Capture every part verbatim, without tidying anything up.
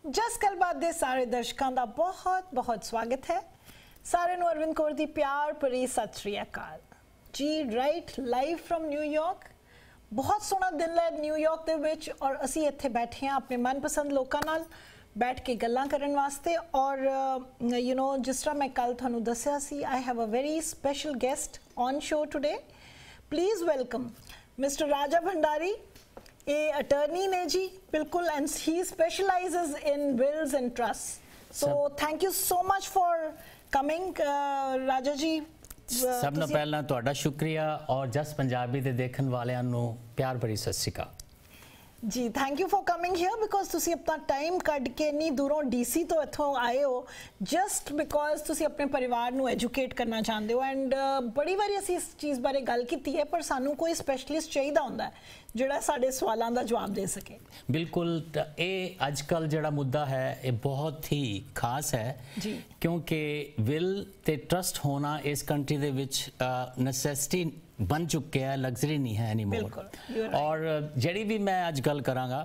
जस गलबात दे सारे दर्शकों का बहुत बहुत स्वागत है। सारे नूं अरविंद कौर दी प्यार भरी Sat Shri Akal ji. Right live from New York. बहुत सोहना दिन है न्यूयॉर्क दे विच और असी इत्थे बैठे हैं अपने मनपसंद लोगों नाल बैठ के गल्लां करन वास्ते। और यू नो जिस तरह मैं कल तुहानूं दस्सिया सी, I have a very special guest on show today. Please welcome mister Raja Bhandari. A attorney ने जी बिल्कुल, and he specializes in wills and trust. So thank you so much for coming Raja ji. सब नाल पहला तुहाडा शुक्रिया और जस पंजाबी दे देखण वालियां नूं प्यार भरी Sat Shri Akal ji. Thank you for coming here because तुसी अपना टाइम कढ़ के इन्नी दूरों डीसी तो इत्थों आए हो जस्ट बिकॉज तुसी अपने परिवार नूं एजुकेट करना चाहते हो। एंड uh, बड़ी बारी असी इस चीज़ बारे गल कीती है, पर सानू कोई स्पैशलिस्ट चाहिदा हुंदा है जिहड़ा साडे सवालों का जवाब दे सके। बिल्कुल, ये अजकल जिहड़ा मुद्दा है ये बहुत ही खास है जी, क्योंकि विल ते ट्रस्ट होना इस कंट्री दे विच नैसेसिटी बन चुके हैं, लग्जरी नहीं है एनी मोर। और जड़ी भी मैं अज गल करांगा,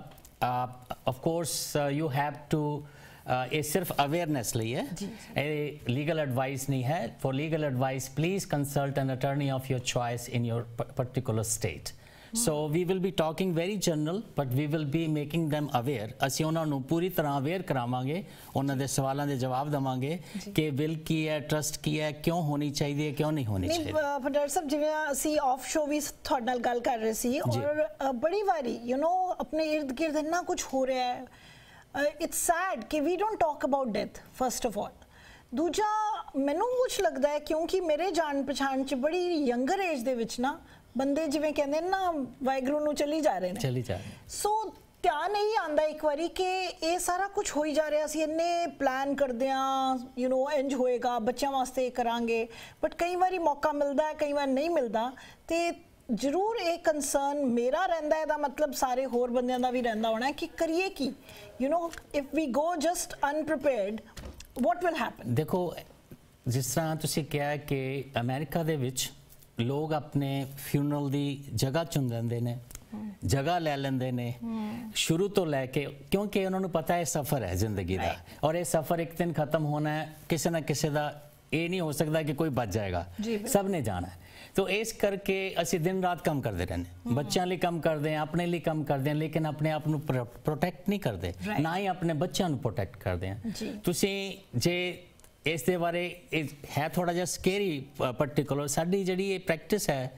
of course you have to ये सिर्फ अवेयरनेस ਲਈ है, ये लीगल एडवाइस नहीं है। For legal advice please consult an attorney of your choice in your particular state. So we will be talking very general, but we will be making them aware। असी उन्हां नूं पूरी तरह अवेयर करावांगे, उन्हां दे सवालों दे जवाब देवांगे कि विल की है, ट्रस्ट की है, क्यों होनी चाहिए, क्यों नहीं होनी चाहिए। डॉक्टर साहब जिवें असी ऑफ शो भी तुहाडे नाल गल कर रहे सी और बड़ी बारी यू नो अपने इर्द गिर्द इन्ना कुछ हो रहा है। इट्स सैड कि we don't talk about death first of all. दूजा मैनूं कुछ लगता है क्योंकि मेरे जान पछाण च बड़ी यंगर एज दे विच ना बंदे जिवें कहंदे ना वाहिगुरू नूं चली जा रहे हैं चली जा रहे। सो ध्यान यही आंदा एक बारी कि ये सारा कुछ हो ही जा रहा, असीं इन्ने प्लान करदे हां यू नो इंज होएगा बच्चों वास्ते करांगे, बट कई बारी मौका मिलता है कई बार नहीं मिलता। तो जरूर एक कंसर्न मेरा रहिंदा है, मतलब सारे होर बंदियां दा भी रहिंदा होना है कि करिए की you know if we go just unprepared what will happen. देखो जिस तरह तुसीं कहा कि अमेरिका दे विच लोग अपने फ्यूनरल दी जगह चुन लेंदे ने, जगह ले लेंदे ने शुरू तो लैके, क्योंकि उन्होंने पता है सफ़र है जिंदगी का और ये सफ़र एक दिन ख़त्म होना है। किसी ना किसी का ये नहीं हो सकता कि कोई बच जाएगा, सब ने जाना है। तो इस करके असी दिन रात कम करते रहने, बच्चों लिए कम करते हैं, अपने लिए कम करते हैं, लेकिन अपने आप को प्रोटेक्ट नहीं करते, ना ही अपने बच्चों को प्रोटेक्ट करते हैं। तुसी जे इस दे बारे है थोड़ा जिहा स्केरी पर्टिकुलर साडी जिहड़ी ये प्रैक्टिस है,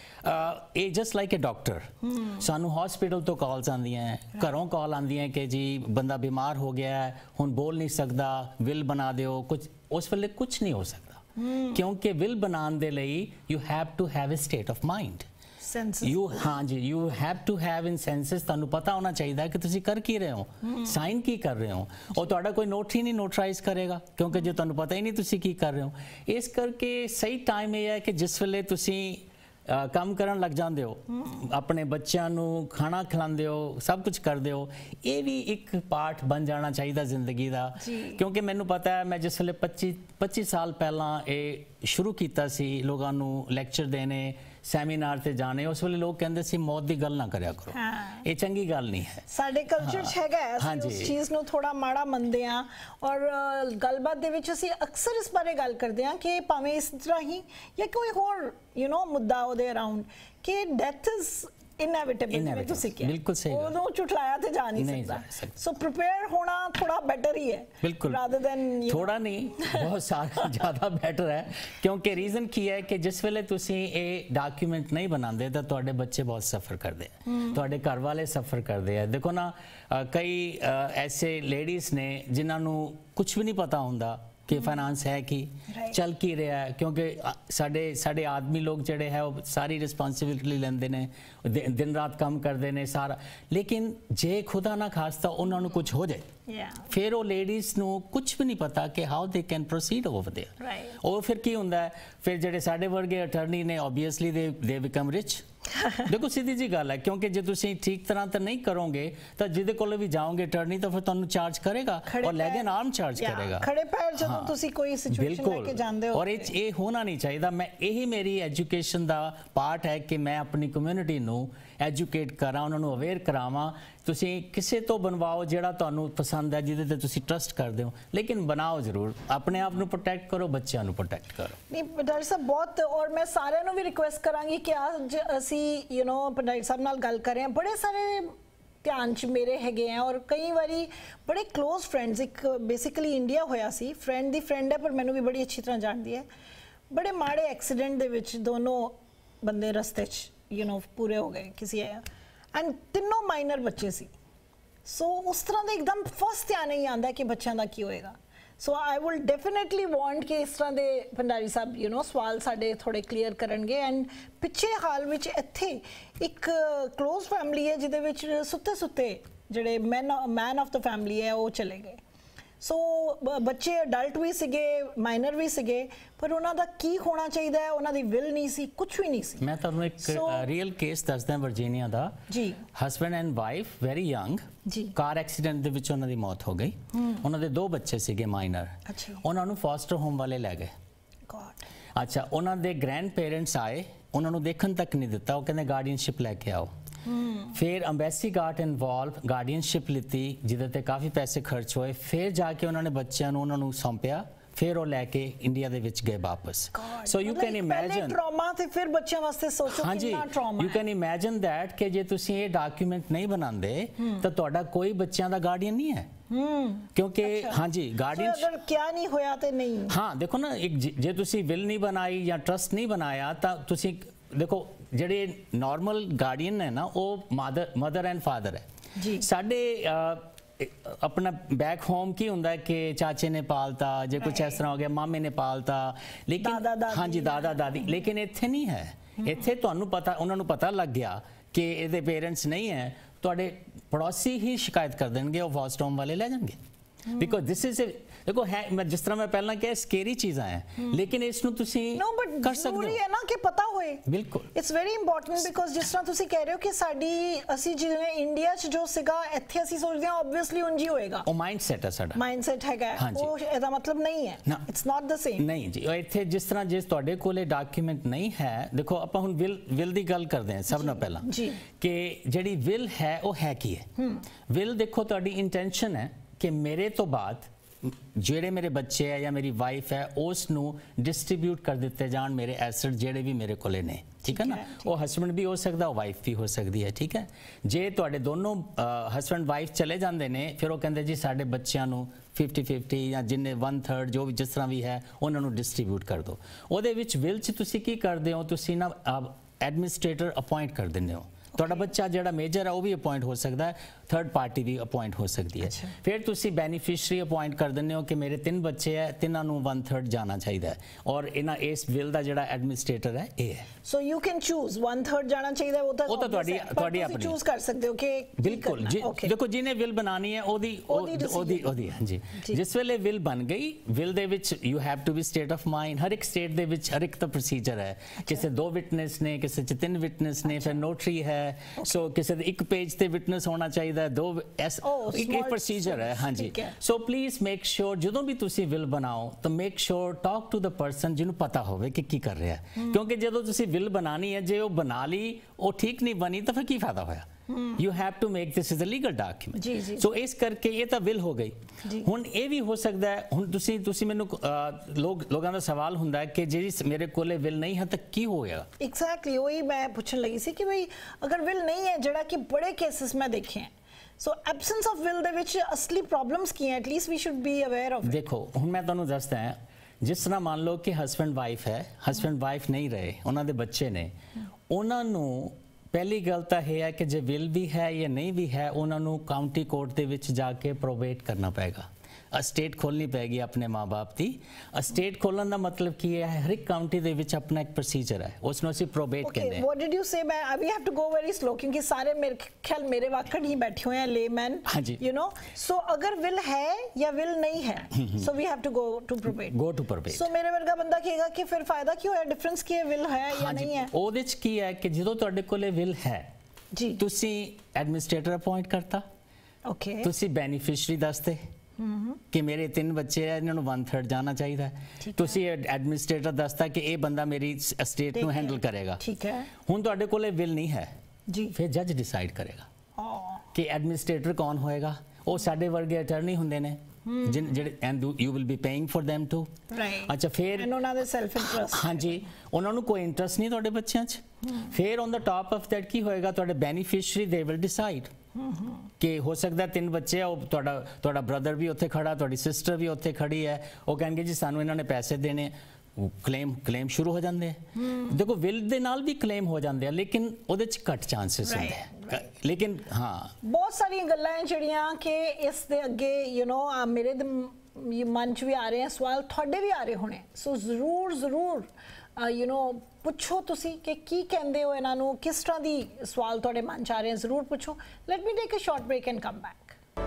ये जस्ट लाइक ए डॉक्टर। सानू हॉस्पिटल तो कॉल्स आंदियां हैं, घरों कॉल आंदियां कि जी बंदा बीमार हो गया है, हुण बोल नहीं सकता, विल बना दिओ। कुछ उस वेले कुछ नहीं हो सकता, क्योंकि विल बनाने दे लई you have to have a state of mind. You हाँ जी, you have to have in senses. तुहानू पता होना चाहिए कि तुसी कर की रहे हो, साइन की कर रहे हो, और तुहाडा कोई नोट ही नहीं नोटराइज करेगा, क्योंकि जो तुहानू पता ही नहीं तुसी की कर रहे हो। इस करके सही टाइम ये है कि जिस वेले तुसी काम करन लग जाते हो, अपने बच्चों को खाना खिलाते हो, सब कुछ करते हो, ये भी एक पार्ट बन जाना चाहिए जिंदगी का। क्योंकि मैनू पता है मैं जिस वेले पच्ची पच्ची साल पहला ये शुरू किया सी लोगों को लैक्चर देने, सैमीनार से जाने, उस वेले लोग कहते सी मौत की गल ना करया करो। हाँ। ये चंगी गल नहीं है। साडे कल्चर च हैगा है, हाँ उस चीज़ नूं थोड़ा माड़ा मनदे हां और गलबात दे विच असीं अक्सर इस बारे गल करदे हां कि भावें इस तरह ही या कोई होर यू नो मुद्दा ओहदे अराउंड कि डेथ इज इनएविटेबल। बिल्कुल सही, वो चुटलाया तो जा नहीं, नहीं सकता। सो प्रिपेयर होना थोड़ा बेटर ही है, बिल्कुल, रादर देन थोड़ा नहीं बहुत सारा ज़्यादा बेटर है। क्योंकि रीज़न की है कि जिस वेले तुसी ये डॉक्यूमेंट नहीं बनाते तो तुहाडे बच्चे बहुत सफ़र करते हैं, तुहाडे घर वाले सफ़र करते हैं। देखो ना कई ऐसे लेडीज़ ने जिन्होंने कुछ भी नहीं पता होंदा कि फाइनेंस है कि चल की रहा है, क्योंकि साडे साडे आदमी लोग जड़े है वो सारी रिस्पॉन्सिबिलिटी लेंदे ने, दिन रात काम करते हैं सारा, लेकिन जे खुदा ना खास्ता उन्होंने कुछ हो जाए Yeah. फिर वो लेडीज़ नूं कुछ भी नहीं पता कि how they can proceed over there. और फिर की हुंदा है, फिर जेडे साडे वर्गे अटर्नी ने obviously they they become rich. देखो सीधी जी गल है, क्योंकि जो तुसीं ठीक तरह तो नहीं करोगे तो जिदे कोल भी जाओगे अटर्नी तो फिर तुहानूं चार्ज करेगा और लैगन आर्म चार्ज करेगा। खड़े पैर जदों तुसीं कोई सिचुएशन लेके जांदे हो, और ये होना नहीं चाहिए। मैं यही मेरी एजुकेशन का पार्ट है कि मैं अपनी कम्यूनिटी नूं एजुकेट करा, उन्होंने अवेयर करावां ਤੁਸੀਂ ਕਿਸੇ ਤੋਂ ਬਣਵਾਓ ਜਿਹੜਾ ਤੁਹਾਨੂੰ ਪਸੰਦ ਹੈ, ਜਿਹਦੇ ਤੇ ਤੁਸੀਂ ਟਰਸਟ ਕਰਦੇ ਹੋ, ਲੇਕਿਨ ਬਣਾਓ ਜ਼ਰੂਰ। ਆਪਣੇ ਆਪ ਨੂੰ ਪ੍ਰੋਟੈਕਟ ਕਰੋ, ਬੱਚਿਆਂ ਨੂੰ ਪ੍ਰੋਟੈਕਟ ਕਰੋ। ਨਹੀਂ ਪਟਾਰੀ ਸਾਹਿਬ ਬਹੁਤ, ਔਰ ਮੈਂ ਸਾਰਿਆਂ ਨੂੰ ਵੀ ਰਿਕੁਐਸਟ ਕਰਾਂਗੀ ਕਿ ਅੱਜ ਅਸੀਂ ਯੂ نو ਪਟਾਰੀ ਸਾਹਿਬ ਨਾਲ ਗੱਲ ਕਰ ਰਹੇ ਹਾਂ, ਬੜੇ ਸਾਰੇ ਧਿਆਨ 'ਚ ਮੇਰੇ ਹੈਗੇ ਆ, ਔਰ ਕਈ ਵਾਰੀ ਬੜੇ ਕਲੋਜ਼ ਫਰੈਂਡਸ, ਇੱਕ ਬੇਸਿਕਲੀ ਇੰਡੀਆ ਹੋਇਆ ਸੀ, ਫਰੈਂਡ ਦੀ ਫਰੈਂਡ ਹੈ ਪਰ ਮੈਨੂੰ ਵੀ ਬੜੀ ਅੱਛੀ ਤਰ੍ਹਾਂ ਜਾਣਦੀ ਹੈ, ਬੜੇ ਮਾੜੇ ਐਕਸੀਡੈਂਟ ਦੇ ਵਿੱਚ ਦੋਨੋਂ ਬੰਦੇ ਰਸਤੇ 'ਚ ਯੂ نو ਪੂਰੇ ਹੋ ਗਏ ਕਿਸੇ, ਐਂਡ ਤਿੰਨੋਂ ਮਾਈਨਰ ਬੱਚੇ ਸੀ। ਸੋ ਉਸ ਤਰ੍ਹਾਂ ਦਾ ਇੱਕਦਮ ਫਸਟ ਧਿਆਨ ਨਹੀਂ ਆਉਂਦਾ ਕਿ ਬੱਚਿਆਂ ਦਾ ਕੀ ਹੋਏਗਾ। So I will definitely want ਕਿ ਇਸ ਤਰ੍ਹਾਂ ਦੇ ਭੰਡਾਰੀ ਸਾਹਿਬ ਯੂ نو ਸਵਾਲ ਸਾਡੇ ਥੋੜੇ ਕਲੀਅਰ ਕਰਨਗੇ। ਐਂਡ ਪਿੱਛੇ ਹਾਲ ਵਿੱਚ ਇੱਥੇ ਇੱਕ ਕਲੋਜ਼ ਫੈਮਿਲੀ ਹੈ ਜਿਹਦੇ ਵਿੱਚ ਸੁੱਤੇ ਸੁੱਤੇ ਜਿਹੜੇ ਮੈਨ ਮੈਨ ਆਫ ਦ ਫੈਮਿਲੀ ਹੈ ਉਹ ਚਲੇ ਗਏ। ਸੋ ਬੱਚੇ ਅਡਲਟ ਵੀ ਸੀਗੇ, ਮਾਈਨਰ ਵੀ ਸੀਗੇ, ਪਰ ਉਹਨਾਂ ਦਾ ਕੀ ਹੋਣਾ ਚਾਹੀਦਾ ਹੈ, ਉਹਨਾਂ ਦੀ ਵਿਲ ਨਹੀਂ ਸੀ, ਕੁਝ ਵੀ ਨਹੀਂ ਸੀ। ਮੈਂ ਤੁਹਾਨੂੰ ਇੱਕ ਰੀਅਲ ਕੇਸ ਦੱਸਦਾ ਵਰਜੀਨੀਆ ਦਾ। ਜੀ। Husband and wife very young, ਜੀ, ਕਾਰ ਐਕਸੀਡੈਂਟ ਦੇ ਵਿੱਚ ਉਹਨਾਂ ਦੀ ਮੌਤ ਹੋ ਗਈ। ਉਹਨਾਂ ਦੇ ਦੋ ਬੱਚੇ ਸੀਗੇ ਮਾਈਨਰ। ਅੱਛਾ। ਉਹਨਾਂ ਨੂੰ ਫੋਸਟਰ ਹੋਮ ਵਾਲੇ ਲੈ ਗਏ। ਗॉड। ਅੱਛਾ, ਉਹਨਾਂ ਦੇ ਗ੍ਰੈਂਡ ਪੇਰੈਂਟਸ ਆਏ, ਉਹਨਾਂ ਨੂੰ ਦੇਖਣ ਤੱਕ ਨਹੀਂ ਦਿੱਤਾ, ਉਹ ਕਹਿੰਦੇ ਗਾਰਡੀਅਨਸ਼ਿਪ ਲੈ ਕੇ ਆਓ। फिर अंबैसी गाट इनवॉल्व, गार्डियनशिप लीती जिहदे ते काफ़ी पैसे खर्च होए, फिर जाके उन्होंने बच्चों नूं उन्हां नूं सौंपिया, फिर वो लैके इंडिया दे विच गए वापस। So you can imagine trauma ते फिर बच्चों वास्ते सोचो कितना trauma. You can imagine that कि जे तुसीं ये डॉक्यूमेंट नहीं बनांदे तो तुहाडा कोई बच्चों दा गार्डियन नहीं है। क्योंकि अच्छा। हाँ जी, गार्डियन so, अगर क्या नहीं होया ते नहीं। हाँ देखो ना, एक जे तुसीं विल नहीं बनाई या ट्रस्ट नहीं बनाया तो तुसीं देखो ਜਿਹੜੇ ਨਾਰਮਲ ਗਾਰਡੀਅਨ ਹੈ ਨਾ ਉਹ ਮਦਰ ਮਦਰ ਐਂਡ ਫਾਦਰ ਹੈ ਜੀ। ਸਾਡੇ अपना बैक होम की हुंदा है कि चाचे ने पालता, जे कुछ इस तरह हो गया मामे ने पालता, लेकिन दादा दादी, हाँ जी दादा दादी, लेकिन इत्थे नहीं है। इत्थे तुहानू पता, उन्हां नू पता लग गया कि इहदे पेरेंट्स नहीं है, तुहाडे पड़ोसी ही शिकायत कर देंगे, वो फॉस्टर होम वाले ले जाएंगे। बिकॉज दिस इज देखो है, मैं जिस तरह मैं पहला कहा स्केरी चीज़ां हैं, लेकिन इसनू तुसी कर सकते हो। जरूरी है ना कि पता होए। बिल्कुल, इट्स वेरी इंपॉर्टेंट बिकॉज जिस तरह तुसी कह रहे हो कि साडी ਅਸੀਂ ਜਿਵੇਂ ਇੰਡੀਆ 'ਚ ਜੋ ਸੀਗਾ ਇੱਥੇ ਅਸੀਂ ਸੋਚਦੇ ਹਾਂ ਆਬਵੀਅਸਲੀ ਉਂਝ ਹੀ ਹੋਏਗਾ। ਉਹ ਮਾਈਂਡਸੈਟ ਹੈ ਸਾਡਾ, ਮਾਈਂਡਸੈਟ ਹੈਗਾ, ਉਹ ਇਹਦਾ ਮਤਲਬ ਨਹੀਂ ਹੈ। It's not the same. ਨਹੀਂ ਜੀ, ਇੱਥੇ ਜਿਸ ਤਰ੍ਹਾਂ ਜੇ ਤੁਹਾਡੇ ਕੋਲੇ ਡਾਕੂਮੈਂਟ ਨਹੀਂ ਹੈ, ਦੇਖੋ ਆਪਾਂ ਹੁਣ ਵਿਲ ਵਿਲ ਦੀ ਗੱਲ ਕਰਦੇ ਹਾਂ ਸਭ ਤੋਂ ਪਹਿਲਾਂ ਕਿ ਜਿਹੜੀ ਵਿਲ ਹੈ ਉਹ ਹੈ ਕੀ ਹੈ। ਵਿਲ ਦੇਖੋ ਤੁਹਾਡੀ ਇੰਟੈਂਸ਼ਨ ਹੈ कि मेरे तो बाद ਜਿਹੜੇ ਮੇਰੇ ਬੱਚੇ ਹੈ ਜਾਂ ਮੇਰੀ ਵਾਈਫ ਹੈ ਉਸ ਨੂੰ ਡਿਸਟ੍ਰੀਬਿਊਟ ਕਰ ਦਿੱਤੇ ਜਾਣ ਮੇਰੇ ਐਸੈਟ ਜਿਹੜੇ ਵੀ ਮੇਰੇ ਕੋਲੇ ਨੇ, ਠੀਕ ਹੈ ਨਾ। ਉਹ ਹਸਬੈਂਡ ਵੀ ਹੋ ਸਕਦਾ, ਉਹ ਵਾਈਫ ਵੀ ਹੋ ਸਕਦੀ ਹੈ, ਠੀਕ ਹੈ। ਜੇ ਤੁਹਾਡੇ ਦੋਨੋਂ ਹਸਬੈਂਡ ਵਾਈਫ ਚਲੇ ਜਾਂਦੇ ਨੇ, ਫਿਰ ਉਹ ਕਹਿੰਦੇ ਜੀ ਸਾਡੇ ਬੱਚਿਆਂ ਨੂੰ ਫਿਫਟੀ ਫਿਫਟੀ ਜਾਂ ਜਿੰਨੇ ਵਨ ਥਰਡ ਜੋ ਵੀ ਜਿਸ ਤਰ੍ਹਾਂ ਵੀ ਹੈ ਉਹਨਾਂ ਨੂੰ ਡਿਸਟ੍ਰੀਬਿਊਟ ਕਰ ਦਿਓ। ਉਹਦੇ ਵਿੱਚ ਵਿਲ 'ਚ ਤੁਸੀਂ ਕੀ ਕਰਦੇ ਹੋ, ਤੁਸੀਂ ਨਾ ਐਡਮਿਨਿਸਟ੍ਰੇਟਰ ਅਪਾਇੰਟ ਕਰ ਦਿੰਦੇ ਹੋ। ਤੁਹਾਡਾ ਬੱਚਾ ਜਿਹੜਾ ਮੇਜਰ ਹੈ ਉਹ ਵੀ ਅਪਾਇੰਟ ਹੋ ਸਕਦਾ ਹੈ, ਥਰਡ ਪਾਰਟੀ ਵੀ ਅਪਾਇੰਟ ਹੋ ਸਕਦੀ ਹੈ। ਫਿਰ ਤੁਸੀਂ ਬੈਨੀਫੀਸ਼ਰੀ ਅਪਾਇੰਟ ਕਰ ਦਿੰਦੇ ਹੋ ਕਿ ਮੇਰੇ ਤਿੰਨ ਬੱਚੇ ਹੈ, ਤਿੰਨਾਂ ਨੂੰ ਵਨ ਥਰਡ ਜਾਣਾ ਚਾਹੀਦਾ ਹੈ, ਔਰ ਇਹਨਾਂ ਇਸ ਵਿਲ ਦਾ ਜਿਹੜਾ ਐਡਮਿਨਿਸਟ੍ਰੇਟਰ ਹੈ ਇਹ ਹੈ। So you can choose one third ਜਾਣਾ ਚਾਹੀਦਾ, ਉਹ ਤਾਂ ਉਹ ਤਾਂ ਤੁਹਾਡੀ ਤੁਹਾਡੀ ਆਪਣੀ ਚੂਜ਼ ਕਰ ਸਕਦੇ ਹੋ ਕਿ ਬਿਲਕੁਲ। ਦੇਖੋ ਜਿਹਨੇ ਵਿਲ ਬਣਾਣੀ ਹੈ ਉਹਦੀ ਉਹਦੀ ਉਹਦੀ ਹਾਂਜੀ। ਜਿਸ ਵੇਲੇ ਵਿਲ ਬਣ ਗਈ, ਵਿਲ ਦੇ ਵਿੱਚ you have to be state of mind. ਹਰ ਇੱਕ ਸਟੇਟ ਦੇ ਵਿੱਚ ਹਰ ਇੱਕ ਦਾ ਪ੍ਰੋਸੀਜਰ ਹੈ। ਕਿਸੇ ਦੋ ਵਿਟਨੈਸ ਨੇ, ਕਿਸੇ 'ਚ ਤਿੰਨ ਵਿਟਨੈਸ ਨੇ, ਫਿਰ ਨੋਟਰੀ ਹੈ। ਸੋ ਕਿਸੇ ਦੇ ਇੱਕ ਪੇਜ ਤੇ ਵਿਟਨੈਸ ਹੋਣਾ ਚਾਹੀਦਾ, ਦੋ ਇੱਕ ਪ੍ਰੋਸੀਜਰ ਹੈ। ਹਾਂਜੀ, ਸੋ ਪਲੀਜ਼ ਮੇਕ ਸ਼ੋਰ ਜਦੋਂ ਵੀ ਤੁਸੀਂ ਵਿਲ ਬਣਾਓ ਤਾਂ make sure talk to the person ਜਿਹਨੂੰ ਪਤਾ ਹੋਵੇ ਕਿ ਕੀ ਕਰ ਰਿਹਾ। ਕਿਉਂਕਿ ਜਦੋਂ ਤੁਸੀਂ ਵਿਲ ਬਣਾਣੀ ਹੈ, ਜੇ ਉਹ ਬਣਾ ਲਈ ਉਹ ਠੀਕ ਨਹੀਂ ਬਣੀ ਤਾਂ ਫਿਰ ਕੀ ਫਾਇਦਾ ਹੋਇਆ। You have to make this is a legal document. ਜੀ ਜੀ। ਸੋ ਇਸ ਕਰਕੇ ਇਹ ਤਾਂ ਵਿਲ ਹੋ ਗਈ। ਹੁਣ ਇਹ ਵੀ ਹੋ ਸਕਦਾ ਹੈ, ਹੁਣ ਤੁਸੀਂ ਤੁਸੀਂ ਮੈਨੂੰ ਲੋਕ ਲੋਕਾਂ ਦਾ ਸਵਾਲ ਹੁੰਦਾ ਹੈ ਕਿ ਜਿਹੜੀ ਮੇਰੇ ਕੋਲੇ ਵਿਲ ਨਹੀਂ ਹੈ ਤਾਂ ਕੀ ਹੋਏਗਾ। ਐਗਜ਼ੈਕਟਲੀ ਉਹੀ ਮੈਂ ਪੁੱਛਣ ਲੱਗੀ ਸੀ ਕਿ ਬਈ ਅਗਰ ਵਿਲ ਨਹੀਂ ਹੈ, ਜਿਹੜਾ ਕਿ ਬੜੇ ਕੇਸਿਸ ਮੈਂ ਦੇਖੇ ਹੈ, ਸੋ ਐਬਸੈਂਸ ਆਫ ਵਿਲ ਦੇ ਵਿੱਚ ਅਸਲੀ ਪ੍ਰੋਬਲਮਸ ਕੀ ਹੈ, at least we should be aware of. ਦੇਖੋ ਹੁਣ ਮੈਂ ਤੁਹਾਨੂੰ ਦੱਸਦਾ ਹਾਂ, ਜਿਸ ਤਰ੍ਹਾਂ ਮੰਨ ਲਓ ਕਿ ਹਸਬੈਂਡ ਵਾਈਫ ਹੈ, ਹਸਬੈਂਡ ਵਾਈਫ ਨਹੀਂ ਰਹੇ, ਉਹਨਾਂ ਦੇ ਬੱਚੇ ਨੇ, ਉਹਨਾਂ ਨੂੰ ਪਹਿਲੀ ਗੱਲ ਤਾਂ ਇਹ ਹੈ ਕਿ ਜੇ ਵਿਲ ਵੀ ਹੈ ਜਾਂ ਨਹੀਂ ਵੀ ਹੈ, ਉਹਨਾਂ ਨੂੰ ਕਾਊਂਟੀ ਕੋਰਟ ਦੇ ਵਿੱਚ ਜਾ ਕੇ ਪ੍ਰੋਬੇਟ ਕਰਨਾ ਪਏਗਾ। ਅਸਟੇਟ ਖੋਲਣੀ ਪੈਗੀ ਆਪਣੇ ਮਾਂ-ਬਾਪ ਦੀ। ਅਸਟੇਟ ਖੋਲਣ ਦਾ ਮਤਲਬ ਕੀ ਹੈ, ਹਰ ਇੱਕ ਕਾਊਂਟੀ ਦੇ ਵਿੱਚ ਆਪਣਾ ਇੱਕ ਪ੍ਰੋਸੀਜਰ ਹੈ, ਉਸ ਨੂੰ ਅਸੀਂ ਪ੍ਰੋਬੇਟ ਕਹਿੰਦੇ ਹਾਂ। What did you say? ਮੈਂ we have to go very slow ਕਿਉਂਕਿ ਸਾਰੇ ਮੇਰੇ ਖਿਆਲ ਮੇਰੇ ਵਾਕਰ ਹੀ ਬੈਠੇ ਹੋਏ ਆ ਲੇਮੈਨ, ਯੂ نو। ਸੋ ਅਗਰ ਵਿਲ ਹੈ ਜਾਂ ਵਿਲ ਨਹੀਂ ਹੈ, so we have to go to probate. Go to probate. So ਮੇਰੇ ਵਰਗਾ ਬੰਦਾ ਕਹੇਗਾ ਕਿ ਫਿਰ ਫਾਇਦਾ ਕੀ ਹੋਇਆ, ਡਿਫਰੈਂਸ ਕੀ ਹੈ, ਵਿਲ ਹੈ ਜਾਂ ਨਹੀਂ ਹੈ। ਉਹਦੇ 'ਚ ਕੀ ਹੈ ਕਿ ਜਦੋਂ ਤੁਹਾਡੇ ਕੋਲੇ ਵਿਲ ਹੈ ਜੀ, ਤੁਸੀਂ ਐਡਮਿਨਿਸਟ੍ਰੇਟਰ ਅਪਾਇੰਟ ਕਰਤਾ, ਓਕੇ, ਤੁਸੀਂ ਬੈਨੀਫੀਸ਼ਰੀ ਦੱਸਦੇ ਕਿ ਮੇਰੇ ਤਿੰਨ ਬੱਚੇ ਆ, ਇਹਨਾਂ ਨੂੰ ਵਨ ਥਰਡ ਜਾਣਾ ਚਾਹੀਦਾ ਹੈ। ਤੁਸੀਂ ਐਡਮਿਨਿਸਟ੍ਰੇਟਰ ਦੱਸਦਾ ਕਿ ਇਹ ਬੰਦਾ ਮੇਰੀ ਅਸਟੇਟ ਨੂੰ ਹੈਂਡਲ ਕਰੇਗਾ, ਠੀਕ ਹੈ। ਹੁਣ ਤੁਹਾਡੇ ਕੋਲੇ ਵਿਲ ਨਹੀਂ ਹੈ ਜੀ, ਫਿਰ ਜੱਜ ਡਿਸਾਈਡ ਕਰੇਗਾ ਕਿ ਐਡਮਿਨਿਸਟ੍ਰੇਟਰ ਕੌਣ ਹੋਏਗਾ, ਉਹ ਸਾਡੇ ਵਰਗੇ ਅਟਰਨੀ ਹੁੰਦੇ ਨੇ ਜਿਨ ਜਿਹੜੇ and you will be paying for them too right. ਅੱਛਾ ਫਿਰ ਐਂਡ ਉਹਨਾਂ ਦੇ ਸੈਲਫ ਇੰਟਰਸਟ, ਹਾਂਜੀ ਉਹਨਾਂ ਨੂੰ ਕੋਈ ਇੰਟਰਸਟ ਨਹੀਂ ਤੁਹਾਡੇ ਬੱਚਿਆਂ 'ਚ। ਫਿਰ on the top of that ਕੀ ਹੋਏਗਾ, ਤੁਹਾਡੇ ਬੈਨੀਫੀਸ਼ਰੀ ਦੇ ਵਿਲ ਡਿਸਾਈਡ ਕਿ ਹੋ ਸਕਦਾ ਤਿੰਨ ਬੱਚੇ ਆ, ਉਹ ਤੁਹਾਡਾ ਤੁਹਾਡਾ ਬ੍ਰਦਰ ਵੀ ਉੱਥੇ ਖੜਾ, ਤੁਹਾਡੀ ਸਿਸਟਰ ਵੀ ਉੱਥੇ ਖੜੀ ਹੈ, ਉਹ ਕਹਿਣਗੇ ਜੀ ਸਾਨੂੰ ਇਹਨਾਂ ਨੇ ਪੈਸੇ ਦੇਣੇ, ਕਲੇਮ ਕਲੇਮ ਸ਼ੁਰੂ ਹੋ ਜਾਂਦੇ ਆ। ਦੇਖੋ ਵਿਲ ਦੇ ਨਾਲ ਵੀ ਕਲੇਮ ਹੋ ਜਾਂਦੇ ਆ, ਲੇਕਿਨ ਉਹਦੇ 'ਚ ਘੱਟ ਚਾਂਸਸ ਹੁੰਦੇ ਆ। ਲੇਕਿਨ ਹਾਂ ਬਹੁਤ ਸਾਰੀਆਂ ਗੱਲਾਂ ਹੈ ਜਿਹੜੀਆਂ ਕਿ ਇਸ ਦੇ ਅੱਗੇ ਯੂ نو ਮੇਰੇ ਮਨ 'ਚ ਵੀ ਆ ਰਹੇ ਆ ਸਵਾਲ, ਤੁਹਾਡੇ ਵੀ ਆ ਰਹੇ ਹੋਣੇ, ਸੋ ਜ਼ਰੂਰ ਜ਼ਰੂਰ ਯੂ نو ਪੁੱਛੋ ਤੁਸੀਂ ਕਿ ਕੀ ਕਹਿੰਦੇ ਹੋ ਇਹਨਾਂ ਨੂੰ, ਕਿਸ ਤਰ੍ਹਾਂ ਦੀ ਸਵਾਲ ਤੁਹਾਡੇ ਮਨ 'ਚ ਆ ਰਹੇ ਆ, ਜ਼ਰੂਰ ਪੁੱਛੋ। Let me take a short break and come back.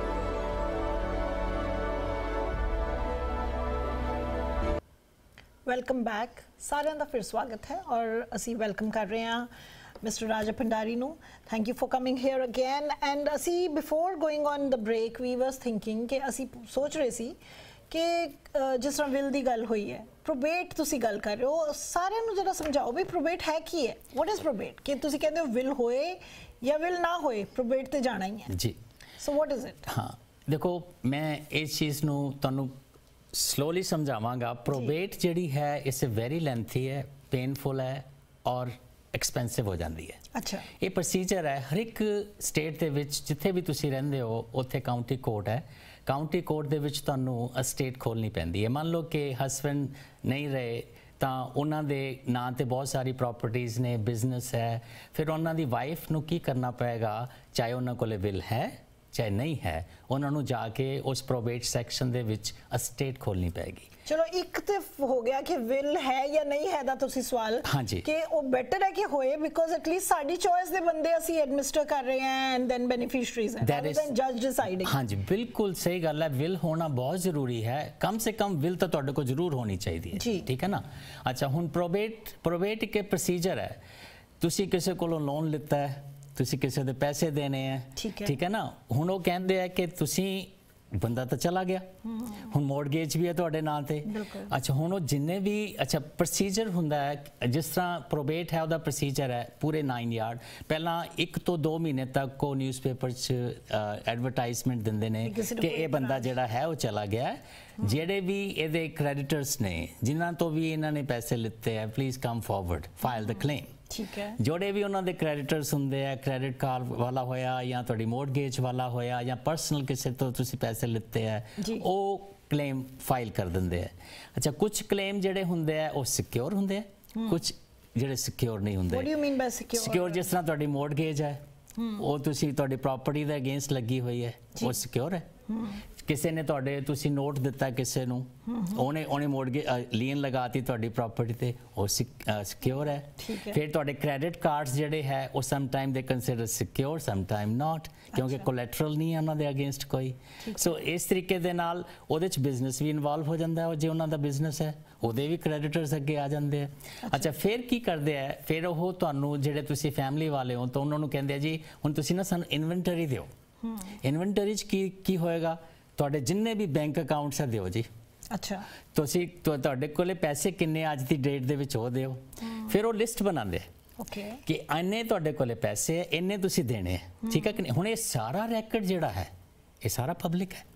Welcome back, ਸਾਰਿਆਂ ਦਾ ਫਿਰ ਸਵਾਗਤ ਹੈ ਔਰ ਅਸੀਂ ਵੈਲਕਮ ਕਰ ਰਹੇ ਹਾਂ ਮਿਸਟਰ ਰਾਜਾ ਭੰਡਾਰੀ ਨੂੰ। Thank you for coming here again. And ਅਸੀਂ before going on the break we was thinking ਕਿ ਅਸੀਂ ਸੋਚ ਰਹੇ ਸੀ ਕਿ ਜਿਸ ਤਰ੍ਹਾਂ ਵਿਲ ਦੀ ਗੱਲ ਹੋਈ ਹੈ, ਪ੍ਰੋਬੇਟ ਤੁਸੀਂ ਗੱਲ ਕਰ ਰਹੇ ਹੋ, ਸਾਰਿਆਂ ਨੂੰ ਜਰਾ ਸਮਝਾਓ ਵੀ ਪ੍ਰੋਬੇਟ ਹੈ ਕੀ ਹੈ, ਵਾਟ ਇਜ਼ ਪ੍ਰੋਬੇਟ? ਕਿ ਤੁਸੀਂ ਕਹਿੰਦੇ ਹੋ ਵਿਲ ਹੋਏ ਜਾਂ ਵਿਲ ਨਾ ਹੋਏ, ਪ੍ਰੋਬੇਟ ਤੇ ਜਾਣਾ ਹੀ ਹੈ ਜੀ। So what is it? ਹਾਂ ਦੇਖੋ, ਮੈਂ ਇਸ ਚੀਜ਼ ਨੂੰ ਤੁਹਾਨੂੰ ਸਲੋਲੀ ਸਮਝਾਵਾਂਗਾ। ਪ੍ਰੋਬੇਟ ਜਿਹੜੀ ਹੈ ਇਸ ਵੈਰੀ ਲੈਂਥੀ ਹੈ, ਪੇਨਫੁਲ ਹੈ ਔਰ ਐਕਸਪੈਂਸਿਵ ਹੋ ਜਾਂਦੀ ਹੈ। ਅੱਛਾ, ਇਹ ਪ੍ਰੋਸੀਜਰ ਹੈ ਹਰ ਇੱਕ ਸਟੇਟ ਦੇ ਵਿੱਚ, ਜਿੱਥੇ ਵੀ ਤੁਸੀਂ ਰਹਿੰਦੇ ਹੋ ਉੱਥੇ ਕਾਊਂਟੀ ਕੋਰਟ ਹੈ। ਕਾਊਂਟੀ ਕੋਰਟ ਦੇ ਵਿੱਚ ਤੁਹਾਨੂੰ ਅਸਟੇਟ ਖੋਲ੍ਹਣੀ ਪੈਂਦੀ ਹੈ। ਮੰਨ ਲਓ ਕਿ ਹਸਬੈਂਡ ਨਹੀਂ ਰਹੇ ਤਾਂ ਉਹਨਾਂ ਦੇ ਨਾਂ ਤੇ ਬਹੁਤ ਸਾਰੀ ਪ੍ਰਾਪਰਟੀਆਂ ਨੇ, ਬਿਜ਼ਨਸ ਹੈ, ਫਿਰ ਉਹਨਾਂ ਦੀ ਵਾਈਫ ਨੂੰ ਕੀ ਕਰਨਾ ਪਏਗਾ, ਚਾਹੇ ਉਹਨਾਂ ਕੋਲੇ ਵਿਲ ਹੈ ਚਾਹੇ ਨਹੀਂ ਹੈ, ਉਹਨਾਂ ਨੂੰ ਜਾ ਕੇ ਉਸ ਪ੍ਰੋਬੇਟ ਸੈਕਸ਼ਨ ਦੇ ਵਿੱਚ ਅਸਟੇਟ ਖੋਲ੍ਹਣੀ ਪੈਗੀ। ਚਲੋ ਇੱਕ ਤੇ ਹੋ ਗਿਆ ਕਿ ਵਿਲ ਹੈ ਜਾਂ ਨਹੀਂ ਹੈ ਦਾ ਤੁਸੀਂ ਸਵਾਲ, ਹਾਂਜੀ, ਕਿ ਉਹ ਬੈਟਰ ਹੈ ਕਿ ਹੋਏ, ਬਿਕੋਜ਼ ਐਟਲੀਸਟ ਸਾਡੀ ਚੋਇਸ ਦੇ ਬੰਦੇ ਅਸੀਂ ਐਡਮਿਨਿਸਟਰ ਕਰ ਰਹੇ ਹਾਂ ਐਂਡ ਦੈਨ ਬੈਨੀਫੀਸ਼ਰੀਜ਼ ਹੈ, ਰਾਦਰ ਦੈਨ ਜੱਜ ਡਿਸਾਈਡਿੰਗ। ਹਾਂਜੀ ਬਿਲਕੁਲ ਸਹੀ ਗੱਲ ਹੈ, ਵਿਲ ਹੋਣਾ ਬਹੁਤ ਜ਼ਰੂਰੀ ਹੈ। ਕਮ ਸੇ ਕਮ ਵਿਲ ਤਾਂ ਤੁਹਾਡੇ ਕੋਲ ਜ਼ਰੂਰ ਹੋਣੀ ਚਾਹੀਦੀ ਹੈ, ਠੀਕ ਹੈ ਨਾ। ਅੱਛਾ, ਹੁਣ ਪ੍ਰੋਬੇਟ ਪ੍ਰੋਬੇਟ ਇੱਕ ਪ੍ਰੋਸੀਜਰ ਹੈ। ਤੁਸੀਂ ਕਿਸੇ ਕੋਲੋਂ ਲੋਨ ਲਿੱਤਾ ਹੈ, ਤੁਸੀਂ ਕਿਸੇ ਦੇ ਪੈਸੇ ਦੇਣੇ ਹੈ, ਠੀਕ ਹੈ ਨਾ। ਹੁਣ ਉਹ ਕਹਿੰਦੇ ਆ ਕਿ ਤੁਸੀਂ, ਬੰਦਾ ਤਾਂ ਚਲਾ ਗਿਆ, ਹੁਣ ਮੌਰਗੇਜ ਵੀ ਹੈ ਤੁਹਾਡੇ ਨਾਂ ਤੇ। ਅੱਛਾ, ਹੁਣ ਉਹ ਜਿੰਨੇ ਵੀ ਅੱਛਾ ਪ੍ਰੋਸੀਜਰ ਹੁੰਦਾ ਹੈ, ਜਿਸ ਤਰ੍ਹਾਂ ਪ੍ਰੋਬੇਟ ਹੈ ਉਹਦਾ ਪ੍ਰੋਸੀਜਰ ਹੈ ਪੂਰੇ ਨਾਈਨ ਯਾਰਡ। ਪਹਿਲਾਂ ਇੱਕ ਤੋਂ ਦੋ ਮਹੀਨੇ ਤੱਕ ਉਹ ਨਿਊਜ਼ਪੇਪਰ 'ਚ ਐਡਵਰਟਾਈਜ਼ਮੈਂਟ ਦਿੰਦੇ ਨੇ ਕਿ ਇਹ ਬੰਦਾ ਜਿਹੜਾ ਹੈ ਉਹ ਚਲਾ ਗਿਆ ਹੈ। ਜਿਹੜੇ ਵੀ ਇਹਦੇ ਕ੍ਰੈਡੀਟਰਸ ਨੇ, ਜਿਨ੍ਹਾਂ ਤੋਂ ਵੀ ਇਹਨਾਂ ਨੇ ਪੈਸੇ ਲਿੱਤੇ ਹੈ, please come forward, file the claim. ਠੀਕ ਹੈ, ਜਿਹੜੇ ਵੀ ਉਹਨਾਂ ਦੇ ਕ੍ਰੈਡੀਟਰਸ ਹੁੰਦੇ ਆ, ਕ੍ਰੈਡਿਟ ਕਾਰਡ ਵਾਲਾ ਹੋਇਆ ਜਾਂ ਤੁਹਾਡੀ ਮੌਰਗੇਜ ਵਾਲਾ ਹੋਇਆ ਜਾਂ ਪਰਸਨਲ ਕਿਸੇ ਤੋਂ ਤੁਸੀਂ ਪੈਸੇ ਲਿੱਤੇ ਆ, ਉਹ ਕਲੇਮ ਫਾਈਲ ਕਰ ਦਿੰਦੇ ਆ। ਅੱਛਾ, ਕੁਝ ਕਲੇਮ ਜਿਹੜੇ ਹੁੰਦੇ ਆ ਉਹ ਸਿਕਿਉਰ ਹੁੰਦੇ ਆ, ਕੁਝ ਜਿਹੜੇ ਸਿਕਿਉਰ ਨਹੀਂ ਹੁੰਦੇ। What do you mean by secure? Secure ਜਿਸ ਤਰ੍ਹਾਂ ਤੁਹਾਡੀ ਮੌਰਗੇਜ ਹੈ, ਉਹ ਤੁਸੀਂ ਤੁਹਾਡੀ ਪ੍ਰਾਪਰਟੀ ਦੇ ਅਗੇਂਸਟ ਲੱਗੀ ਹੋਈ ਹੈ, ਉਹ ਸਿਕਿਉਰ ਹੈ। ਕਿਸੇ ਨੇ ਤੁਹਾਡੇ, ਤੁਸੀਂ ਨੋਟ ਦਿੱਤਾ ਕਿਸੇ ਨੂੰ, ਉਹਨੇ ਉਹਨੇ ਮੋਰਗੇਜ ਲੀਨ ਲਗਾਤੀ ਤੁਹਾਡੀ ਪ੍ਰਾਪਰਟੀ ਤੇ, ਉਹ ਸਿਕਿਉਰ ਹੈ। ਫਿਰ ਤੁਹਾਡੇ ਕ੍ਰੈਡਿਟ ਕਾਰਡਸ ਜਿਹੜੇ ਹੈ ਉਹ some time they consider secure, some time not, ਕਿਉਂਕਿ ਕੋਲੈਟਰਲ ਨਹੀਂ ਹੈ ਉਹਨਾਂ ਦੇ ਅਗੇਂਸਟ ਕੋਈ। ਸੋ ਇਸ ਤਰੀਕੇ ਦੇ ਨਾਲ ਉਹਦੇ 'ਚ ਬਿਜ਼ਨਸ ਵੀ ਇਨਵੋਲਵ ਹੋ ਜਾਂਦਾ ਹੈ, ਜੇ ਉਹਨਾਂ ਦਾ ਬਿਜ਼ਨਸ ਹੈ ਉਹਦੇ ਵੀ ਕ੍ਰੈਡੀਟਰਸ ਅੱਗੇ ਆ ਜਾਂਦੇ ਆ। ਅੱਛਾ, ਫਿਰ ਕੀ ਕਰਦੇ ਆ, ਫਿਰ ਉਹ ਤੁਹਾਨੂੰ, ਜਿਹੜੇ ਤੁਸੀਂ ਫੈਮਿਲੀ ਵਾਲੇ ਹੋ, ਤਾਂ ਉਹਨਾਂ ਨੂੰ ਕਹਿੰਦੇ ਆ ਜੀ ਹੁਣ ਤੁਸੀਂ ਨਾ ਸਾਨੂੰ ਇਨਵੈਂਟਰੀ ਦਿਓ। ਇਨਵੈਂਟਰੀ 'ਚ ਕੀ ਕੀ ਹੋਏਗਾ, ਤੁਹਾਡੇ ਜਿੰਨੇ ਵੀ ਬੈਂਕ ਅਕਾਊਂਟਸ ਹੈ ਦਿਓ ਜੀ। ਅੱਛਾ, ਤੁਸੀਂ ਤੁਹਾਡੇ ਕੋਲੇ ਪੈਸੇ ਕਿੰਨੇ ਅੱਜ ਦੀ ਡੇਟ ਦੇ ਵਿੱਚ ਉਹ ਦਿਓ। ਫਿਰ ਉਹ ਲਿਸਟ ਬਣਾਉਂਦੇ ਓਕੇ ਕਿ ਇੰਨੇ ਤੁਹਾਡੇ ਕੋਲੇ ਪੈਸੇ ਹੈ, ਇੰਨੇ ਤੁਸੀਂ ਦੇਣੇ ਹੈ, ਠੀਕ ਹੈ ਕਿ ਨਹੀਂ। ਹੁਣ ਇਹ ਸਾਰਾ ਰੈਕਡ ਜਿਹੜਾ ਹੈ ਇਹ ਸਾਰਾ ਪਬਲਿਕ ਹੈ,